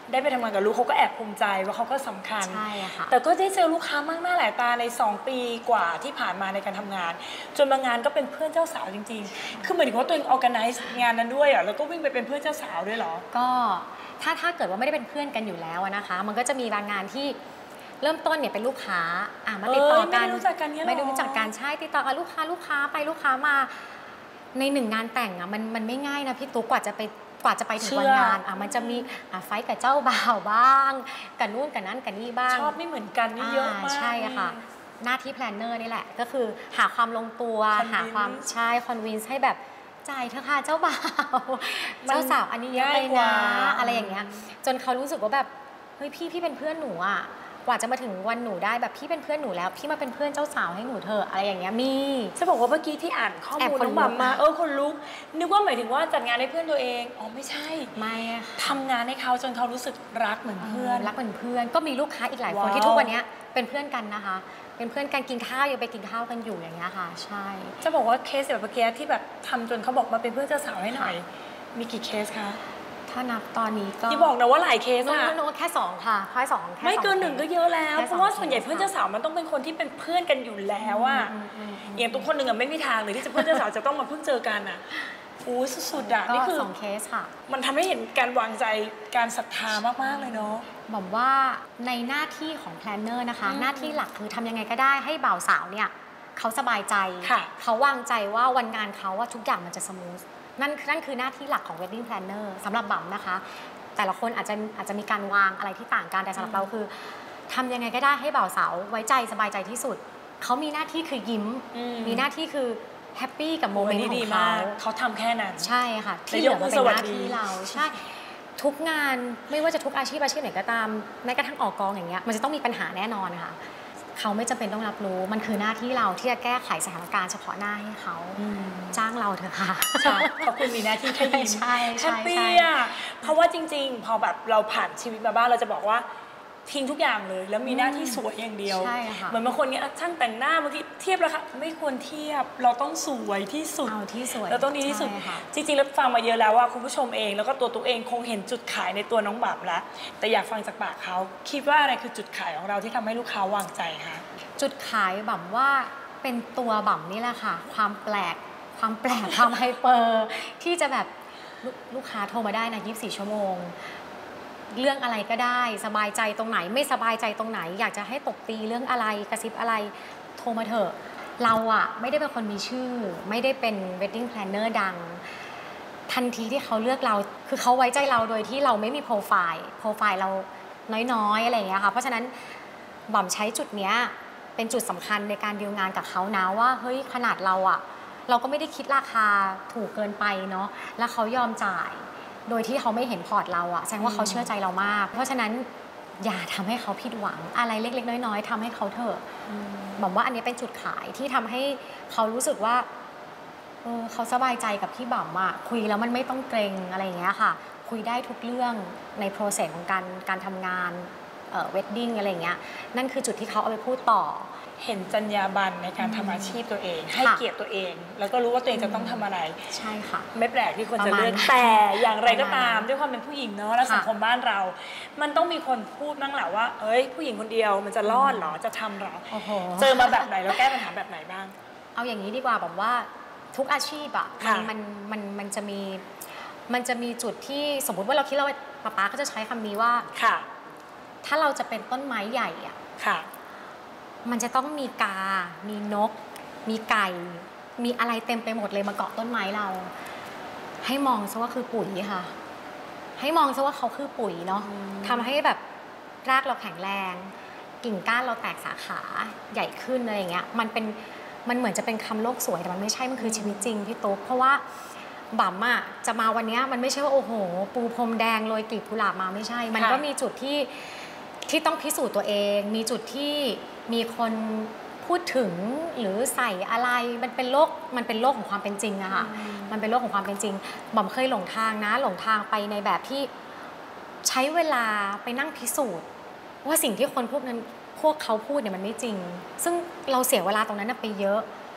ได้ไปทำงานกับลูกเขาก็แอบภูมิใจว่าเขาก็สำคัญใช่ค่ะแต่ก็ได้เจอลูกค้ามากหน้าหลายตาใน2 ปีกว่าที่ผ่านมาในการทำงาน จนบางงานก็เป็นเพื่อนเจ้าสาวจริงๆคือเหมือนกับว่าตัวเอง organize งานนั้นด้วยอ่ะแล้วก็วิ่งไปเป็นเพื่อนเจ้าสาวด้วยเหรอก็ถ้าเกิดว่าไม่ได้เป็นเพื่อนกันอยู่แล้วนะคะ มันก็จะมีบางงานที่เริ่มต้นเนี่ยเป็นลูกค้ามาติดต่อกันไม่ได้รู้จักกันเนี่ยหรอไม่ได้รู้จักกันใช่ติดต่อกับลูกค้าไปลูกค้ามาใน1 งานแต่งมันไม่ง่ายนะพี่ตุ๊กกว่าจะไปถึงวันงานมันจะมีไฟท์กับเจ้าบ่าวบ้างกับนู่นกับนั้นกับนี่บ้างชอบไม่เหมือนกันนี่เยอะมากใช่ค่ะหน้าที่แพลนเนอร์นี่แหละก็คือหาความลงตัวหาความใช่คอนวินส์ให้แบบจ่ายเถอะค่ะเจ้าบ่าวเจ้าสาวอันนี้เยอะไปนะอะไรอย่างเงี้ยจนเขารู้สึกว่าแบบเฮ้ยพี่เป็นเพื่อนหนูอ่ะกว่าจะมาถึงวันหนูได้แบบพี่เป็นเพื่อนหนูแล้วพี่มาเป็นเพื่อนเจ้าสาวให้หนูเถอะอะไรอย่างเงี้ยมีจะบอกว่าเมื่อกี้ที่อ่านข้อมูลน้องบัมมาคนลุกนึกว่าหมายถึงว่าจัดงานให้เพื่อนตัวเองอ๋อไม่ใช่ไม่ทำงานให้เขาจนเขารู้สึกรักเหมือนเพื่อนรักเหมือนเพื่อนก็มีลูกค้าอีกหลายคนที่ทุกวันนี้เป็นเพื่อนกันนะคะเป็นเพื่อนกันกินข้าวยังไปกินข้าวกันอยู่อย่างเงี้ยค่ะใช่จะบอกว่าเคสแบบเมื่อกี้ที่แบบทำจนเขาบอกมาเป็นเพื่อนเจ้าสาวให้หน่อยมีกี่เคสคะถ้านับตอนนี้ก็ที่บอกนะว่าหลายเคสอะน้องแค่2ค่ะแค่2 ไม่เกิน1ก็เยอะแล้วเพราะว่าส่วนใหญ่เพื่อนเจ้าสาวมันต้องเป็นคนที่เป็นเพื่อนกันอยู่แล้วอะอย่างตัวคนหนึ่งอะไม่มีทางเลยที่จะเพื่อนเจ้าสาวจะต้องมาเพิ่งเจอกันอะอู้สุดๆอะนี่คือ 2 เคสค่ะมันทำให้เห็นการวางใจการศรัทธามากๆเลยเนาะบอกว่าในหน้าที่ของแพลนเนอร์นะคะหน้าที่หลักคือทำยังไงก็ได้ให้บ่าวสาวเนี่ยเขาสบายใจเขาวางใจว่าวันงานเขาว่าทุกอย่างมันจะสมูทนั่นคือหน้าที่หลักของ wedding planner สำหรับบั๋มนะคะแต่ละคนอาจจะมีการวางอะไรที่ต่างกันแต่สำหรับเราคือทำยังไงก็ได้ให้บ่าวสาวไว้ใจสบายใจที่สุดเขามีหน้าที่คือยิ้มมีหน้าที่คือแฮปปี้กับโมเมนต์ของเขาทำแค่นั้นใช่ค่ะที่เหลือมันเป็นหน้าที่เราใช่ทุกงานไม่ว่าจะทุกอาชีพไหนก็ตามแม้กระทั่งออกกองอย่างเงี้ยมันจะต้องมีปัญหาแน่นอนค่ะเขาไม่จำเป็นต้องรับรู้มันคือหน้าที่เราที่จะแก้ไขสถานการณ์เฉพาะหน้าให้เขาจ้างเราเถอะค่ะขอบคุณมีหน้าที่แค่ยิ้มแฮปปี้อ่ะเพราะว่าจริงๆพอแบบเราผ่านชีวิตมาบ้างเราจะบอกว่าทิ้งทุกอย่างเลยแล้วมีหน้าที่สวยอย่างเดียวเหมือนบางคนเนี้ยช่างแต่งหน้าบางทีเทียบแล้วค่ะไม่ควรเทียบเราต้องสวยที่สุดเอาที่สวยเราต้องดีที่สุดจริงๆแล้วฟังมาเยอะแล้วว่าคุณผู้ชมเองแล้วก็ตัวเองคงเห็นจุดขายในตัวน้องบั๋มแล้วแต่อยากฟังจากปากเขาคิดว่าอะไรคือจุดขายของเราที่ทำให้ลูกค้าวางใจคะจุดขายบั๋มว่าเป็นตัวบั๋มนี่แหละค่ะความแปลกความไฮเปอร์ที่จะแบบลูกค้าโทรมาได้นะ24 ชั่วโมงเรื่องอะไรก็ได้สบายใจตรงไหนไม่สบายใจตรงไหนอยากจะให้ตบตีเรื่องอะไรกระซิบอะไรโทรมาเถอะเราอะไม่ได้เป็นคนมีชื่อไม่ได้เป็น wedding planner ดังทันทีที่เขาเลือกเราคือเขาไว้ใจเราโดยที่เราไม่มีโปรไฟล์เราน้อยๆอะไรอย่างเงี้ยค่ะเพราะฉะนั้นบั๋มใช้จุดเนี้ยเป็นจุดสำคัญในการดีลงานกับเขานะว่าเฮ้ยขนาดเราอะเราก็ไม่ได้คิดราคาถูกเกินไปเนาะแล้วเขายอมจ่ายโดยที่เขาไม่เห็นพอร์ตเราอะแสดงว่าเขาเชื่อใจเรามากเพราะฉะนั้นอย่าทำให้เขาผิดหวังอะไรเล็กๆน้อยๆทำให้เขาเถอะบอกว่าอันนี้เป็นจุดขายที่ทำให้เขารู้สึกว่าเขาสบายใจกับพี่บั๋มอะคุยแล้วมันไม่ต้องเกรงอะไรอย่างเงี้ยค่ะคุยได้ทุกเรื่องในโปรเซสของการทำงานเวดดิ้งอะไรอย่างเงี้ยนั่นคือจุดที่เขาเอาไปพูดต่อเห็นจรรยาบรรณในการทำอาชีพตัวเองให้เกียรติตัวเองแล้วก็รู้ว่าตัวเองจะต้องทำอะไรใช่ค่ะไม่แปลกที่คนจะเลือกแต่อย่างไรก็ตามด้วยความเป็นผู้หญิงเนาะและสังคมบ้านเรามันต้องมีคนพูดนั่งแหละว่าเอ้ยผู้หญิงคนเดียวมันจะรอดหรอจะทำหรอเจอมาแบบไหนแล้วแก้ปัญหาแบบไหนบ้างเอาอย่างนี้ดีกว่าแบบว่าทุกอาชีพอะมันจะมีจุดที่สมมุติว่าเราคิดเราป๊าก็จะใช้คำนี้ว่าถ้าเราจะเป็นต้นไม้ใหญ่อะมันจะต้องมีกา มีนก มีไก่ มีอะไรเต็มไปหมดเลยมาเกาะต้นไม้เราให้มองซะว่าคือปุ๋ยค่ะให้มองซะว่าเขาคือปุ๋ยเนาะทำให้แบบรากเราแข็งแรงกิ่งก้านเราแตกสาขาใหญ่ขึ้นอะไรอย่างเงี้ยมันเหมือนจะเป็นคำโลกสวยแต่มันไม่ใช่มันคือชีวิตจริงพี่ตุ๊กเพราะว่าบั๋มอะจะมาวันนี้มันไม่ใช่ว่าโอ้โหปูพรมแดงโรยกลีบกุหลาบมาไม่ใช่มันก็มีจุดที่ต้องพิสูจน์ตัวเองมีจุดที่มีคนพูดถึงหรือใส่อะไรมันเป็นโลกของความเป็นจริงอะค่ะมันเป็นโลกของความเป็นจริงบั๋มเคยหลงทางไปในแบบที่ใช้เวลาไปนั่งพิสูจน์ว่าสิ่งที่คนพวกเขาพูดเนี่ยมันไม่จริงซึ่งเราเสียเวลาตรงนั้นไปเยอะจ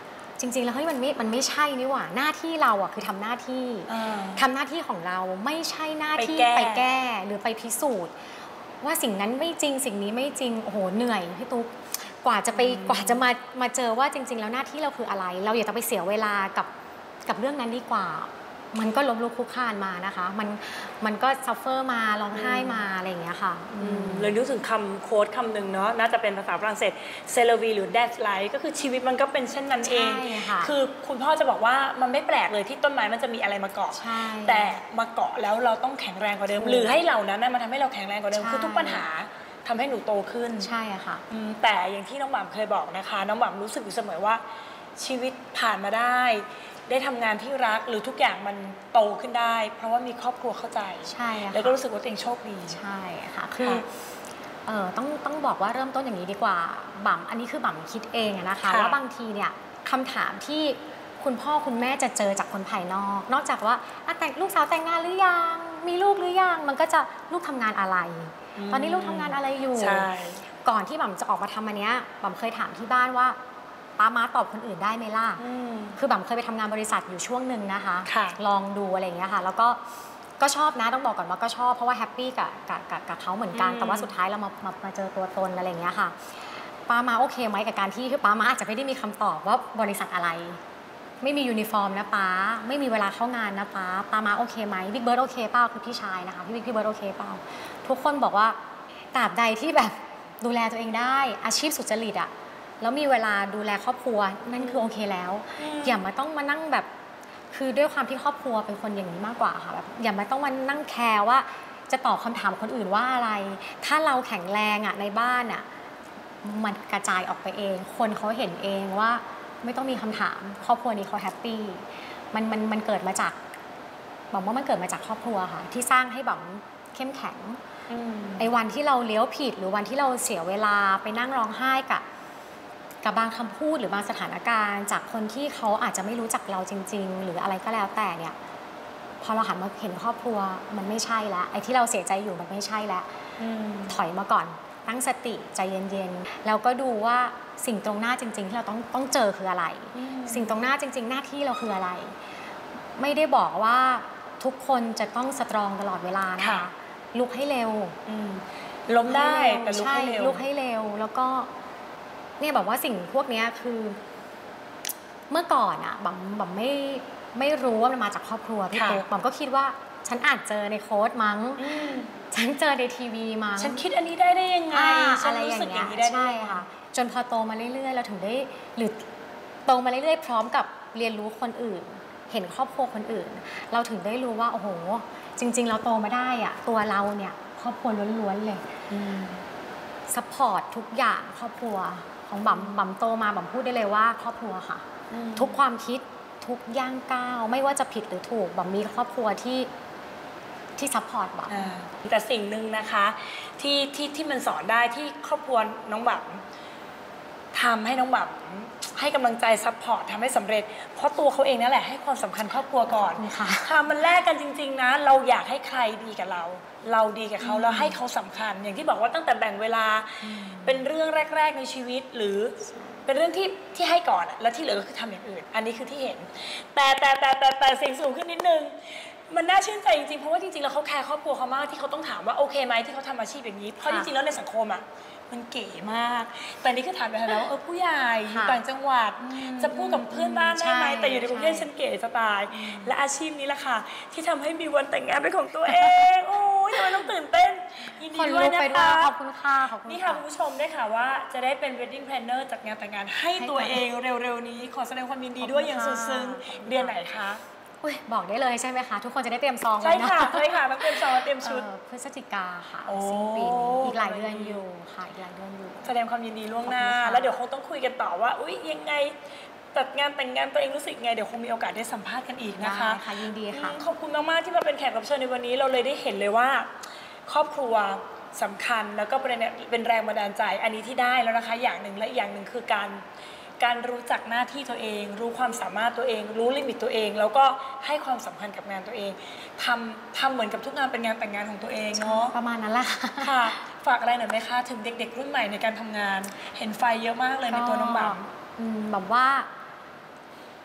จริงๆแล้วเฮ้ยมันไม่ใช่นี่หว่าหน้าที่เราอ่ะคือทำหน้าที่ของเราไม่ใช่หน้าที่ไปแก้หรือไปพิสูจน์ว่าสิ่งนั้นไม่จริงสิ่งนี้ไม่จริงโอ้โหเหนื่อยพี่ตุ๊กกว่าจะมาเจอว่าจริงๆแล้วหน้าที่เราคืออะไรเราอย่าต้องไปเสียเวลากับเรื่องนั้นดีกว่ามันก็ล้มลุกคลุกคลานมานะคะมันก็ซัฟเฟอร์มาร้องไห้มาอะไรอย่างเงี้ยค่ะเลยนึกถึงคำโค้ดคำหนึ่งเนาะน่าจะเป็นภาษาฝรั่งเศสเซเลวีหรือ That's Life ก็คือชีวิตมันก็เป็นเช่นนั้นเองคือคุณพ่อจะบอกว่ามันไม่แปลกเลยที่ต้นไม้มันจะมีอะไรมาเกาะแต่มาเกาะแล้วเราต้องแข็งแรงกว่าเดิมหรือให้เหล่านั้นมันทำให้เราแข็งแรงกว่าเดิมคือทุกปัญหาทำให้หนูโตขึ้นใช่ค่ะแต่อย่างที่น้องหม่ำเคยบอกนะคะน้องหม่ำรู้สึกอยู่เสมอว่าชีวิตผ่านมาได้ทำงานที่รักหรือทุกอย่างมันโตขึ้นได้เพราะว่ามีครอบครัวเข้าใจใช่ค่ะแล้วก็รู้สึกว่าตัวเองโชคดีใช่ค่ะคือต้องบอกว่าเริ่มต้นอย่างนี้ดีกว่าบ่ำอันนี้คือบ่ำคิดเองนะคะว่าบางทีเนี่ยคำถามที่คุณพ่อคุณแม่จะเจอจากคนภายนอกจากว่าแต่ลูกสาวแต่งงานหรือยังมีลูกหรือยังมันก็จะลูกทำงานอะไรตอนนี้ลูกทำงานอะไรอยู่ก่อนที่บ่ำจะออกมาทำอันเนี้ยบ่ำเคยถามที่บ้านว่าป้าม้าตอบคนอื่นได้ไหมล่ะคือบ่ำเคยไปทำงานบริษัทอยู่ช่วงหนึ่งนะคะลองดูอะไรอย่างเงี้ยค่ะแล้วก็ชอบนะต้องบอกก่อนว่าก็ชอบเพราะว่าแฮปปี้กับเขาเหมือนกันแต่ว่าสุดท้ายเรามาเจอตัวตนอะไรอย่างเงี้ยค่ะป้าม้าโอเคไหมกับการที่ป้าม้าอาจจะไม่ได้มีคำตอบว่าบริษัทอะไรไม่มียูนิฟอร์มนะป้าไม่มีเวลาเข้างานนะป้าม้าโอเคไหมบิ๊กเบิร์ดโอเคเปล่าคือพี่ชายนะคะพี่เบิร์ดโอเคเปล่าทุกคนบอกว่าตราบใดที่แบบดูแลตัวเองได้อาชีพสุจริตอะแล้วมีเวลาดูแลครอบครัวนั่นคือโอเคแล้วอย่ามาต้องมานั่งแบบคือด้วยความที่ครอบครัวเป็นคนอย่างนี้มากกว่าค่ะแบบอย่ามาต้องมานั่งแคร์ว่าจะตอบคำถามคนอื่นว่าอะไรถ้าเราแข็งแรงอ่ะในบ้านอ่ะมันกระจายออกไปเองคนเขาเห็นเองว่าไม่ต้องมีคำถามครอบครัวนี้เขาแฮปปี้มันเกิดมาจากบอกว่ามันเกิดมาจากครอบครัวค่ะที่สร้างให้แบบเข้มแข็งไอ้วันที่เราเลี้ยวผิดหรือวันที่เราเสียเวลาไปนั่งร้องไห้กับบางคำพูดหรือบางสถานการณ์จากคนที่เขาอาจจะไม่รู้จักเราจริงๆหรืออะไรก็แล้วแต่เนี่ยพอเราหันมาเห็นครอบครัวมันไม่ใช่แล้วไอ้ที่เราเสียใจอยู่มันไม่ใช่แล้วถอยมาก่อนตั้งสติใจเย็นๆแล้วก็ดูว่าสิ่งตรงหน้าจริงๆที่เราต้องเจอคืออะไรสิ่งตรงหน้าจริงๆหน้าที่เราคืออะไรไม่ได้บอกว่าทุกคนจะต้องสตรองตลอดเวลานะคะลุกให้เร็วล้มได้แต่ลุกให้เร็วลุกให้เร็วแล้วก็เนี่ยแบบว่าสิ่งพวกนี้คือเมื่อก่อนอ่ะบัมไม่รู้ว่ามันมาจากครอบครัวพี่ตุ๊กบัมก็คิดว่าฉันอาจเจอในโค้ดมั้งฉันเจอในทีวีมั้งฉันคิดอันนี้ได้ยังไงอะไรอย่างเงี้ยใช่ค่ะจนพอโตมาเรื่อยๆเราถึงได้หรือโตมาเรื่อยๆพร้อมกับเรียนรู้คนอื่นเห็นครอบครัวคนอื่นเราถึงได้รู้ว่าโอ้โหจริงๆเราโตมาได้อ่ะตัวเราเนี่ยครอบครัวล้วนๆเลยซัพพอร์ตทุกอย่างครอบครัวของบัมโตมาบัมพูดได้เลยว่าครอบครัวค่ะทุกความคิดทุกย่างก้าวไม่ว่าจะผิดหรือถูกบัมมีครอบครัวที่ซัพพอร์ตบัมแต่สิ่งหนึ่งนะคะที่มันสอนได้ที่ครอบครัวน้องบัมทำให้น้องบัมให้กำลังใจซัพพอร์ตทำให้สำเร็จเพราะตัวเขาเองนั่นแหละให้ความสำคัญครอบครัวก่อนค่ะมันแลกกันจริงๆนะเราอยากให้ใครดีกับเราดีกับเขาแล้วให้เขาสำคัญอย่างที่บอกว่าตั้งแต่แบ่งเวลาเป็นเรื่องแรกๆในชีวิตหรือเป็นเรื่องที่ให้ก่อนแล้วที่เหลือก็คือทำอย่างอื่นอันนี้คือที่เห็นแต่สิ่งสูงขึ้นนิดนึงมันน่าชื่นใจจริงๆเพราะว่าจริงๆแล้วเขาแคร์ครอบครัวเขามากที่เขาต้องถามว่าโอเคไหมที่เขาทำอาชีพอย่างนี้เพราะจริงๆแล้วในสังคมอ่ะมันเก๋มากแต่นี่คือถามไปแล้วว่าผู้ใหญ่อยู่ต่างจังหวัดจะพูดกับเพื่อนบ้านได้ไหมแต่อยู่ในกรุงเทพฉันเก๋สไตล์และอาชีพนี้แหละค่ะที่ทำให้มีวันแต่งงานเป็นของตัวเองโอ้ยทำไมต้องตื่นเต้นยินดีด้วยนะคะขอบคุณค่ะนี่ค่ะคุณผู้ชมได้ค่ะว่าจะได้เป็น wedding planner จัดงานแต่งงานให้ตัวเองเร็วๆนี้ขอแสดงความยินดีด้วยอย่างสุดซึ้งเดือนไหนคะบอกได้เลยใช่ไหมคะทุกคนจะได้เตรียมซองใช่ค่ะใช่ค่ะต้องเตรียมซองเตรียมชุดพฤศจิกาค่ะสิ้นปีนี้อีกหลายเดือนอยู่ค่ะอีกหลายเดือนอยู่แสดงความยินดีล่วงหน้าแล้วเดี๋ยวคงต้องคุยกันต่อว่าอุ๊ยยังไงจัดงานแต่งงานตัวเองรู้สึกไงเดี๋ยวคงมีโอกาสได้สัมภาษณ์กันอีกนะคะค่ะยินดีค่ะขอบคุณมากๆที่มาเป็นแขกรับเชิญในวันนี้เราเลยได้เห็นเลยว่าครอบครัวสำคัญแล้วก็เป็นแรงบันดาลใจอันนี้ที่ได้แล้วนะคะอย่างหนึ่งและอย่างหนึ่งคือการรู้จักหน้าที่ตัวเองรู้ความสามารถตัวเองรู้ลิมิตตัวเองแล้วก็ให้ความสำคัญกับงานตัวเองทำเหมือนกับทุกงานเป็นงานแต่งงานของตัวเองเนาะประมาณนั้นแหละค่ะฝากอะไรหน่อยไหมคะถึงเด็กๆรุ่นใหม่ในการทำงานเห็นไฟเยอะมากเลยในตัวน้องบัมแบบว่า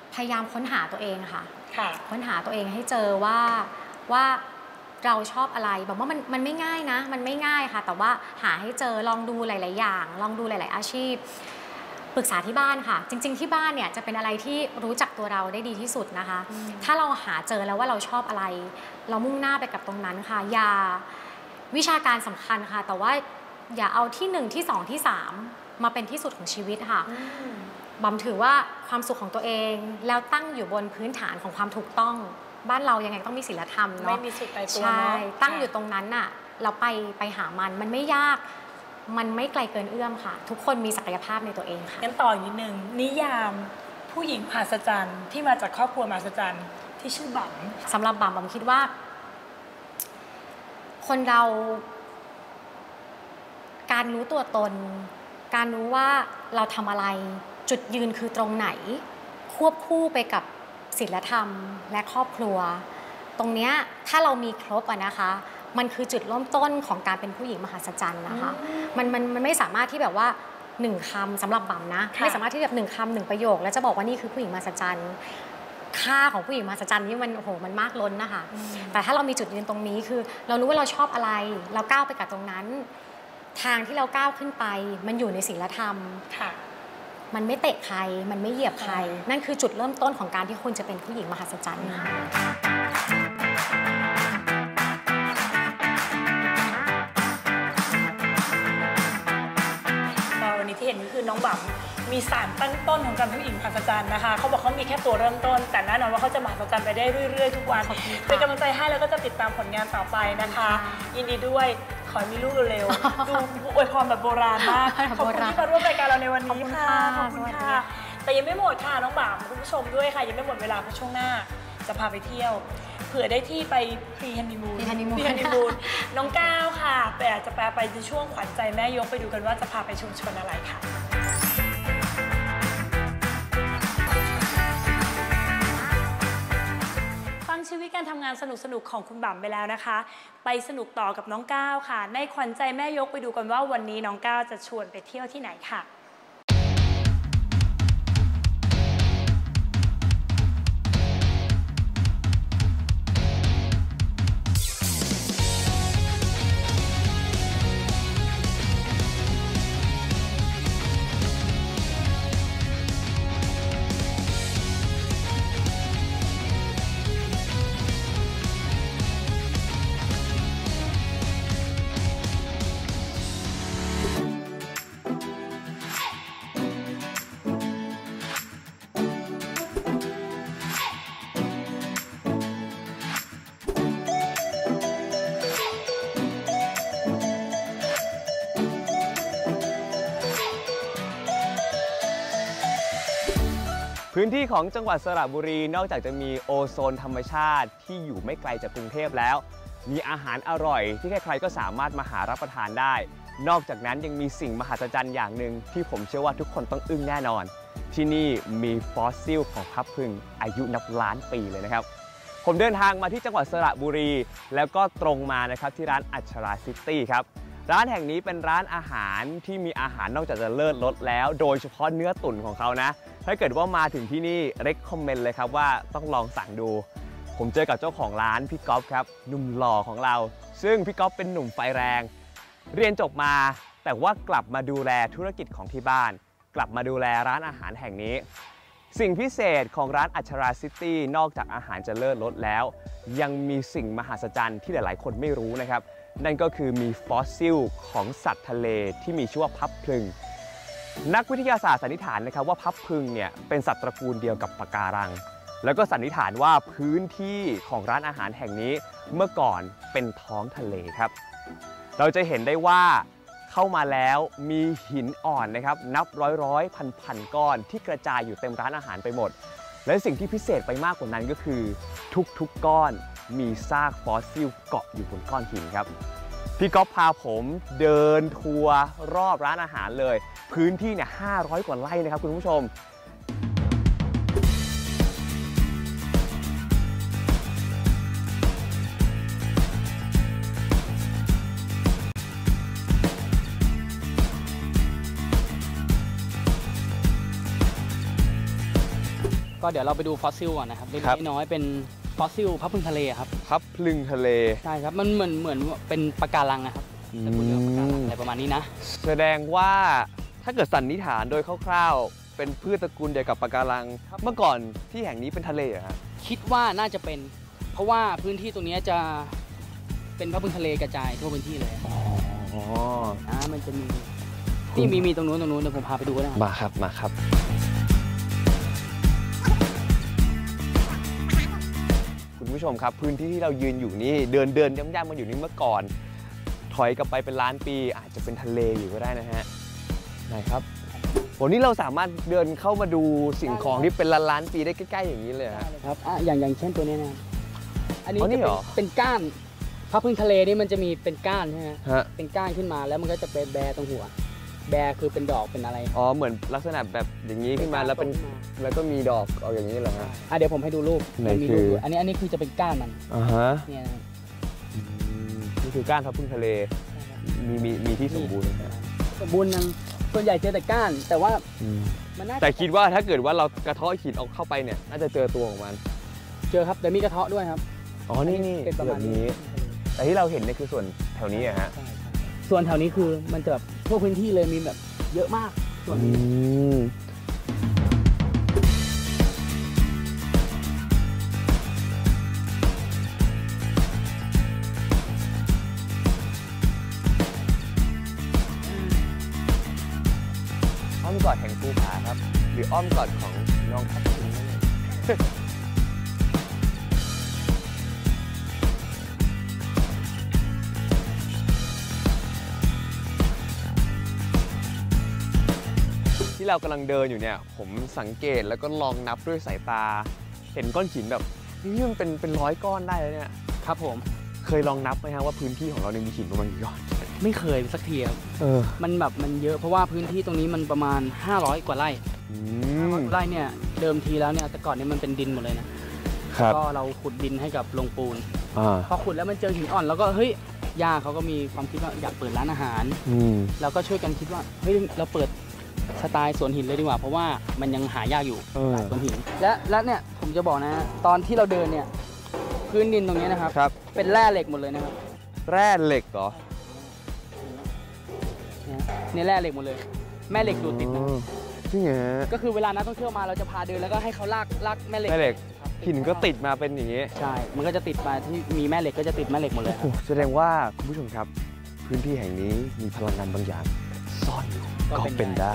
พยายามค้นหาตัวเองค่ะ ค้นหาตัวเองให้เจอว่าเราชอบอะไรแบบว่ามันไม่ง่ายนะมันไม่ง่ายค่ะแต่ว่าหาให้เจอลองดูหลายๆอย่างลองดูหลายๆอาชีพปรึกษาที่บ้านค่ะจริงๆที่บ้านเนี่ยจะเป็นอะไรที่รู้จักตัวเราได้ดีที่สุดนะคะถ้าเราหาเจอแล้วว่าเราชอบอะไรเรามุ่งหน้าไปกับตรงนั้นค่ะอย่าวิชาการสำคัญค่ะแต่ว่าอย่าเอาที่1ที่2ที่3มาเป็นที่สุดของชีวิตค่ะบำถือว่าความสุขของตัวเองแล้วตั้งอยู่บนพื้นฐานของความถูกต้องบ้านเรายังไงต้องมีศีลธรรมเนาะไม่มีสุดตายตัวใช่เนาะตั้งอยู่ตรงนั้นน่ะเราไปหามันไม่ยากมันไม่ไกลเกินเอื้อมค่ะทุกคนมีศักยภาพในตัวเองค่ะงั้นต่ออีกนิดนึงนิยามผู้หญิงมหัศจรรย์ที่มาจากครอบครัวมหัศจรรย์ที่ชื่อบั๋มสำหรับบั๋มคิดว่าคนเราการรู้ตัวตนการรู้ว่าเราทำอะไรจุดยืนคือตรงไหนควบคู่ไปกับศีลธรรมและครอบครัวตรงเนี้ยถ้าเรามีครบอะนะคะมันคือจุดเริ่มต้นของการเป็นผู้หญิงมหัศจรรย์นะคะมันไม่สามารถที่แบบว่า1 คำสำหรับบั๋มนะไม่สามารถที่แบบ1 คำ 1 ประโยคแล้วจะบอกว่านี่คือผู้หญิงมหัศจรรย์ค่าของผู้หญิงมหัศจรรย์นี่มันโอ้โหมันมากล้นนะคะแต่ถ้าเรามีจุดยืนตรงนี้คือเรารู้ว่าเราชอบอะไรเราก้าวไปกับตรงนั้นทางที่เราก้าวขึ้นไปมันอยู่ในศีลธรรมมันไม่เตะใครมันไม่เหยียบใครนั่นคือจุดเริ่มต้นของการที่คุณจะเป็นผู้หญิงมหัศจรรย์ค่ะวันนี้ที่เห็นก็คือน้องบั๋มมีสารตั้งต้นของการเป็นผู้หญิงมหัศจรรย์นะคะเขาบอกเขามีแค่ตัวเริ่มต้นแต่แน่นอนว่าเขาจะมหัศจรรย์ไปได้เรื่อยๆทุกวันเป็นกำลังใจให้แล้วก็จะติดตามผลงานต่อไปนะคะยินดีด้วยขอมีลูกเร็วๆดูอวยพรแบบโบราณมากขอบคุณที่มาร่วมรายการเราในวันนี้ค่ะขอบคุณค่ะแต่ยังไม่หมดค่ะน้องบั๋มคุณผู้ชมด้วยค่ะยังไม่หมดเวลาเพราะช่วงหน้าจะพาไปเที่ยวเผื่อได้ที่ไปพรีฮันนีมูนน้องก้าวค่ะแต่จะพาไปในช่วงขวัญใจแม่ยกไปดูกันว่าจะพาไปชุมชนอะไรค่ะฟังชีวิตการทำงานสนุกๆของคุณบั๋มไปแล้วนะคะไปสนุกต่อกับน้องก้าวค่ะในขวัญใจแม่ยกไปดูกันว่าวันนี้น้องก้าวจะชวนไปเที่ยวที่ไหนค่ะพื้นที่ของจังหวัดสระบุรีนอกจากจะมีโอโซนธรรมชาติที่อยู่ไม่ไกลจากกรุงเทพแล้วมีอาหารอร่อยที่ใครๆก็สามารถมาหารับประทานได้นอกจากนั้นยังมีสิ่งมหัศจรรย์อย่างหนึ่งที่ผมเชื่อว่าทุกคนต้องอึ้งแน่นอนที่นี่มีฟอสซิลของพับผึ้งอายุนับล้านปีเลยนะครับผมเดินทางมาที่จังหวัดสระบุรีแล้วก็ตรงมานะครับที่ร้านอัชราซิตี้ครับร้านแห่งนี้เป็นร้านอาหารที่มีอาหารนอกจากจะเลิศรสแล้วโดยเฉพาะเนื้อตุ๋นของเขานะถ้าเกิดว่ามาถึงที่นี่เรคคอมเมนต์เลยครับว่าต้องลองสั่งดูผมเจอกับเจ้าของร้านพี่ก๊อฟครับหนุ่มหล่อของเราซึ่งพี่ก๊อฟเป็นหนุ่มไฟแรงเรียนจบมาแต่ว่ากลับมาดูแลธุรกิจของที่บ้านกลับมาดูแลร้านอาหารแห่งนี้สิ่งพิเศษของร้านอัชราซิตี้นอกจากอาหารจะเลิศรสแล้วยังมีสิ่งมหัศจรรย์ที่หลายๆคนไม่รู้นะครับนั่นก็คือมีฟอสซิลของสัตว์ทะเลที่มีชื่อว่าพับพลึงนักวิทยาศาสตร์สันนิษฐานนะครับว่าพับพลึงเนี่ยเป็นสัตว์ตระกูลเดียวกับปะการังแล้วก็สันนิษฐานว่าพื้นที่ของร้านอาหารแห่งนี้เมื่อก่อนเป็นท้องทะเลครับเราจะเห็นได้ว่าเข้ามาแล้วมีหินอ่อนนะครับนับร้อยพันก้อนที่กระจายอยู่เต็มร้านอาหารไปหมดและสิ่งที่พิเศษไปมากกว่านั้นก็คือทุกก้อนมีซากฟอสซิลเกาะอยู่บนก้อนหินครับพี่ก๊อฟพาผมเดินทัวร์รอบร้านอาหารเลยพื้นที่เนี่ย500 กว่าไร่นะครับคุณผู้ชมก็เดี๋ยวเราไปดูฟอสซิลก่อนนะครับเล็กๆน้อยๆเป็นฟอสซิลพับพลึงทะเลครับพับพลึงทะเลใช่ครับมันเหมือนเป็นปะการังนะครับแต่พูดถึงปะการังอะไรประมาณนี้นะแสดงว่าถ้าเกิดสันนิษฐานโดยคร่าวๆเป็นพืชตระกูลเดียวกับปะการังเมื่อก่อนที่แห่งนี้เป็นทะเลเหรอฮะคิดว่าน่าจะเป็นเพราะว่าพื้นที่ตรงนี้จะเป็นพับพลึงทะเลกระจายทั่วพื้นที่เลยอ๋อมันจะมีตรงนู้นเดี๋ยวผมพาไปดูก็ได้มาครับคุณผู้ชมครับพื้นที่ที่เรายืนอยู่นี่เดินย่ำๆมาอยู่นี่เมื่อก่อนถอยกลับไปเป็นล้านปีอาจจะเป็นทะเลอยู่ก็ได้นะฮะไหนครับวันนี้เราสามารถเดินเข้ามาดูสิ่งของที่เป็นล้านปีได้ใกล้ๆอย่างนี้เลยครับอย่างเช่นตัวนี้นะอันนี้จะเป็นก้านพับพลึงทะเลนี่มันจะมีเป็นก้านใช่ไหมเป็นก้านขึ้นมาแล้วมันก็จะเป็นแบตรงหัวแบคือเป็นดอกเป็นอะไรเหมือนลักษณะแบบอย่างนี้ขึ้นมาแล้วก็มีดอกเอาอย่างนี้เหรอฮะเดี๋ยวผมให้ดูรูปมันมีรูปอันนี้คือจะเป็นก้านมันเนี่ยนี่คือก้านพับพลึงทะเลมีที่สมบูรณ์สมบูรณ์ยังส่วนใหญ่เจอแต่ก้านแต่ว่าแต่คิดว่าถ้าเกิดว่าเรากระเทาะหินออกเข้าไปเนี่ยน่าจะเจอตัวของมันเจอครับแต่มีกระเทาะด้วยครับนี่เป็นแบบนี้แต่ที่เราเห็นเนี่ยคือส่วนแถวนี้อะฮะส่วนแถวนี้คือมันจะแบบทั่วพื้นที่เลยมีแบบเยอะมากส่วนนี้อ้อมกอดแห่งภูผาครับหรืออ้อมกอดของน้องทัพทิมนั่นเองที่เรากำลังเดินอยู่เนี่ยผมสังเกตแล้วก็ลองนับด้วยสายตาเห็นก้อนหินแบบนี่มันเป็นร้อยก้อนได้แล้วเนี่ยครับผมเคยลองนับไหมครับว่าพื้นที่ของเราเนี่ยมีหินประมาณกี่ก้อนไม่เคยสักทีครับมันเยอะเพราะว่าพื้นที่ตรงนี้มันประมาณ500กว่าไร่ไร่เนี่ยเดิมทีแล้วเนี่ยแต่ก่อนเนี่ยมันเป็นดินหมดเลยนะก็เราขุดดินให้กับโรงปูนพอขุดแล้วมันเจอหินอ่อนแล้วก็เฮ้ยย่าเขาก็มีความคิดว่าอยากเปิดร้านอาหารแล้วก็ช่วยกันคิดว่าเฮ้ยเราเปิดสไตล์สวนหินเลยดีกว่าเพราะว่ามันยังหายากอยู่สวนหินและเนี่ยผมจะบอกนะตอนที่เราเดินเนี่ยพื้นดินตรงนี้นะครับเป็นแร่เหล็กหมดเลยนะครับแร่เหล็กเหรอเนี่ยแร่เหล็กหมดเลยแม่เหล็กดูดติดนะนี่ไงก็คือเวลานักท่องเที่ยวมาเราจะพาเดินแล้วก็ให้เขาลากแม่เหล็กหินก็ติดมาเป็นอย่างนี้ใช่มันก็จะติดมาที่มีแม่เหล็กก็จะติดแม่เหล็กหมดเลยแสดงว่าคุณผู้ชมครับพื้นที่แห่งนี้มีพลังงานบางอย่างซ่อนอยู่ก็เป็นได้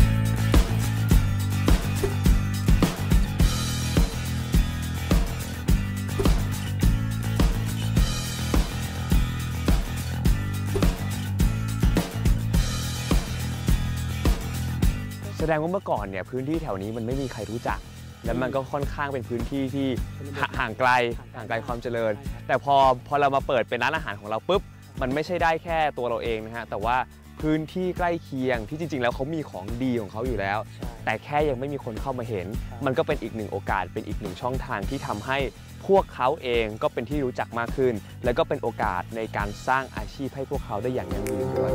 แสดงว่าเมื่อก่อนเนี่ยพื้นที่แถวนี้มันไม่มีใครรู้จักและมันก็ค่อนข้างเป็นพื้นที่ที่ห่างไกลความเจริญแต่พอเรามาเปิดเป็นร้านอาหารของเราปุ๊บมันไม่ใช่ได้แค่ตัวเราเองนะฮะแต่ว่าพื้นที่ใกล้เคียงที่จริงๆแล้วเขามีของดีของเขาอยู่แล้วแต่แค่ยังไม่มีคนเข้ามาเห็นมันก็เป็นอีกหนึ่งโอกาสเป็นอีกหนึ่งช่องทางที่ทำให้พวกเขาเองก็เป็นที่รู้จักมากขึ้นและก็เป็นโอกาสในการสร้างอาชีพให้พวกเขาได้อย่างยั่งยืนด้วย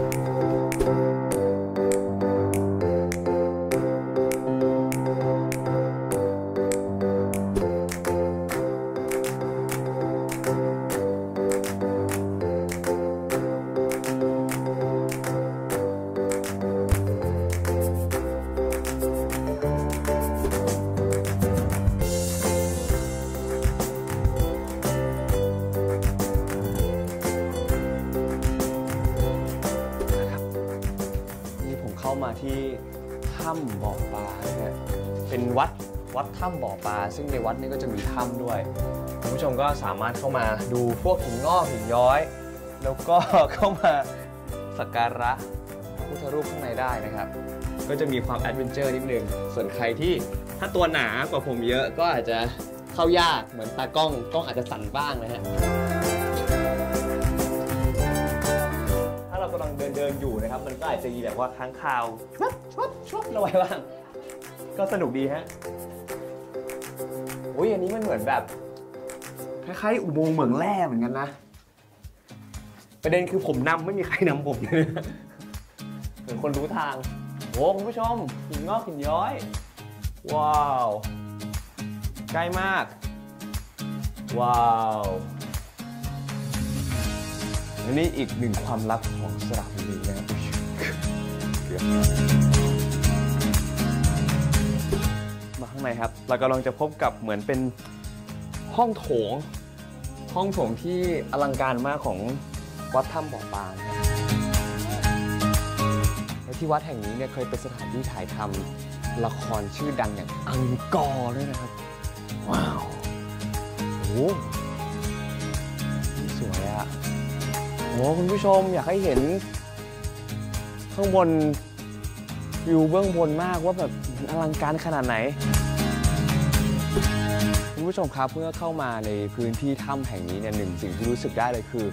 เข้ามาที่ถ้ำบ่อปลานะฮะเป็นวัดถ้ำบ่อปลาซึ่งในวัดนี้ก็จะมีถ้ำด้วยคุณผู้ชมก็สามารถเข้ามาดูพวกหินงอกหินย้อยแล้วก็เข้ามาสักการะพระพุทธรูปข้างในได้นะครับก็จะมีความแอดเวนเจอร์นิดนึงส่วนใครที่ถ้าตัวหนากว่าผมเยอะก็อาจจะเข้ายากเหมือนตากล้องอาจจะสั่นบ้างนะฮะกำลังเดินอยู่นะครับมันก็อาจจะมีแบบว่าค้างคาวชุบลงไปบ้างก็สนุกดีฮะโอ้ยอันนี้มันเหมือนแบบคล้ายๆอุโมงค์เหมืองแร่เหมือนกันนะประเด็นคือผมนำไม่มีใครนำผมเลยเหมือนคนรู้ทางโอ้คุณผู้ชมหินงอกหินย้อยว้าวใกล้มากว้าวและนี่อีกหนึ่งความลับของสระบุรีนะครับมาข้างในครับเรากำลังจะพบกับเหมือนเป็นห้องโถงที่อลังการมากของวัดถ้ำบ่อปานและที่วัดแห่งนี้เนี่ยเคยเป็นสถานที่ถ่ายทำละครชื่อดังอย่างอังกอร์ด้วยนะครับว้าวโอ้สวยอะโอ้คุณผู้ชมอยากให้เห็นข้างบนวิวเบื้องบนมากว่าแบบอลังการขนาดไหนคุณผู้ชมครับเมื่อเข้ามาในพื้นที่ถ้ำแห่งนี้เนี่ยหนึ่งสิ่งที่รู้สึกได้เลยคือ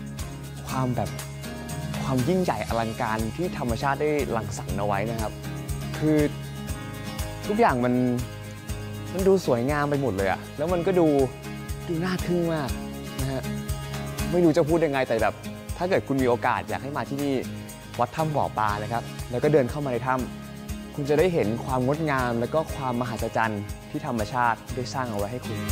ความยิ่งใหญ่อลังการที่ธรรมชาติได้รังสรรค์เอาไว้นะครับคือทุกอย่างมันดูสวยงามไปหมดเลยอะแล้วมันก็ดูน่าทึ่งมากนะฮะไม่รู้จะพูดยังไงแต่แบบถ้าเกิดคุณมีโอกาสอยากให้มาที่นี่วัดถ้ำบ่อปลานะครับแล้วก็เดินเข้ามาในถ้ำคุณจะได้เห็นความงดงามและก็ความมหัศจรรย์ที่ธรรมชาติได้สร้างเอาไว้ให้คุณ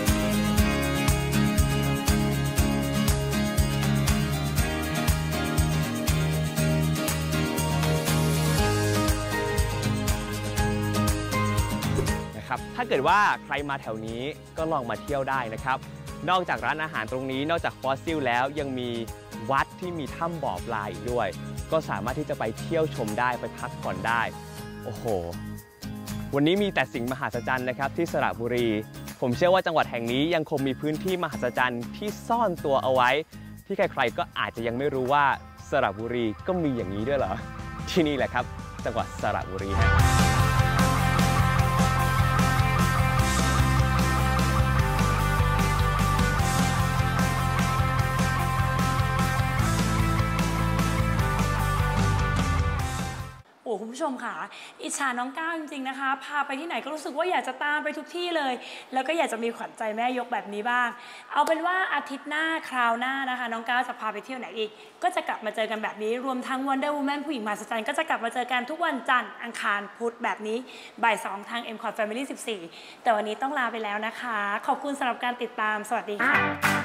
ถ้าเกิดว่าใครมาแถวนี้ก็ลองมาเที่ยวได้นะครับนอกจากร้านอาหารตรงนี้นอกจากฟอสซิลแล้วยังมีวัดที่มีถ้ำบ่อปลาอีกด้วยก็สามารถที่จะไปเที่ยวชมได้ไปพักผ่อนได้โอ้โหวันนี้มีแต่สิ่งมหัศจรรย์นะครับที่สระบุรีผมเชื่อว่าจังหวัดแห่งนี้ยังคงมีพื้นที่มหัศจรรย์ที่ซ่อนตัวเอาไว้ที่ใครๆก็อาจจะยังไม่รู้ว่าสระบุรีก็มีอย่างนี้ด้วยเหรอที่นี่แหละครับจังหวัดสระบุรีคุณผู้ชมค่ะอิจฉาน้องก้าวจริงๆนะคะพาไปที่ไหนก็รู้สึกว่าอยากจะตามไปทุกที่เลยแล้วก็อยากจะมีขวัญใจแม่ยกแบบนี้บ้างเอาเป็นว่าอาทิตย์หน้าคราวหน้านะคะน้องก้าวจะพาไปเที่ยวไหนอีกก็จะกลับมาเจอกันแบบนี้รวมทั้ง Wonder Woman ผู้หญิงมหัศจรรย์ก็จะกลับมาเจอกันทุกวันจันทร์อังคารพุธแบบนี้บ่าย 2ทาง MCOT Family 14แต่วันนี้ต้องลาไปแล้วนะคะขอบคุณสำหรับการติดตามสวัสดีค่ะ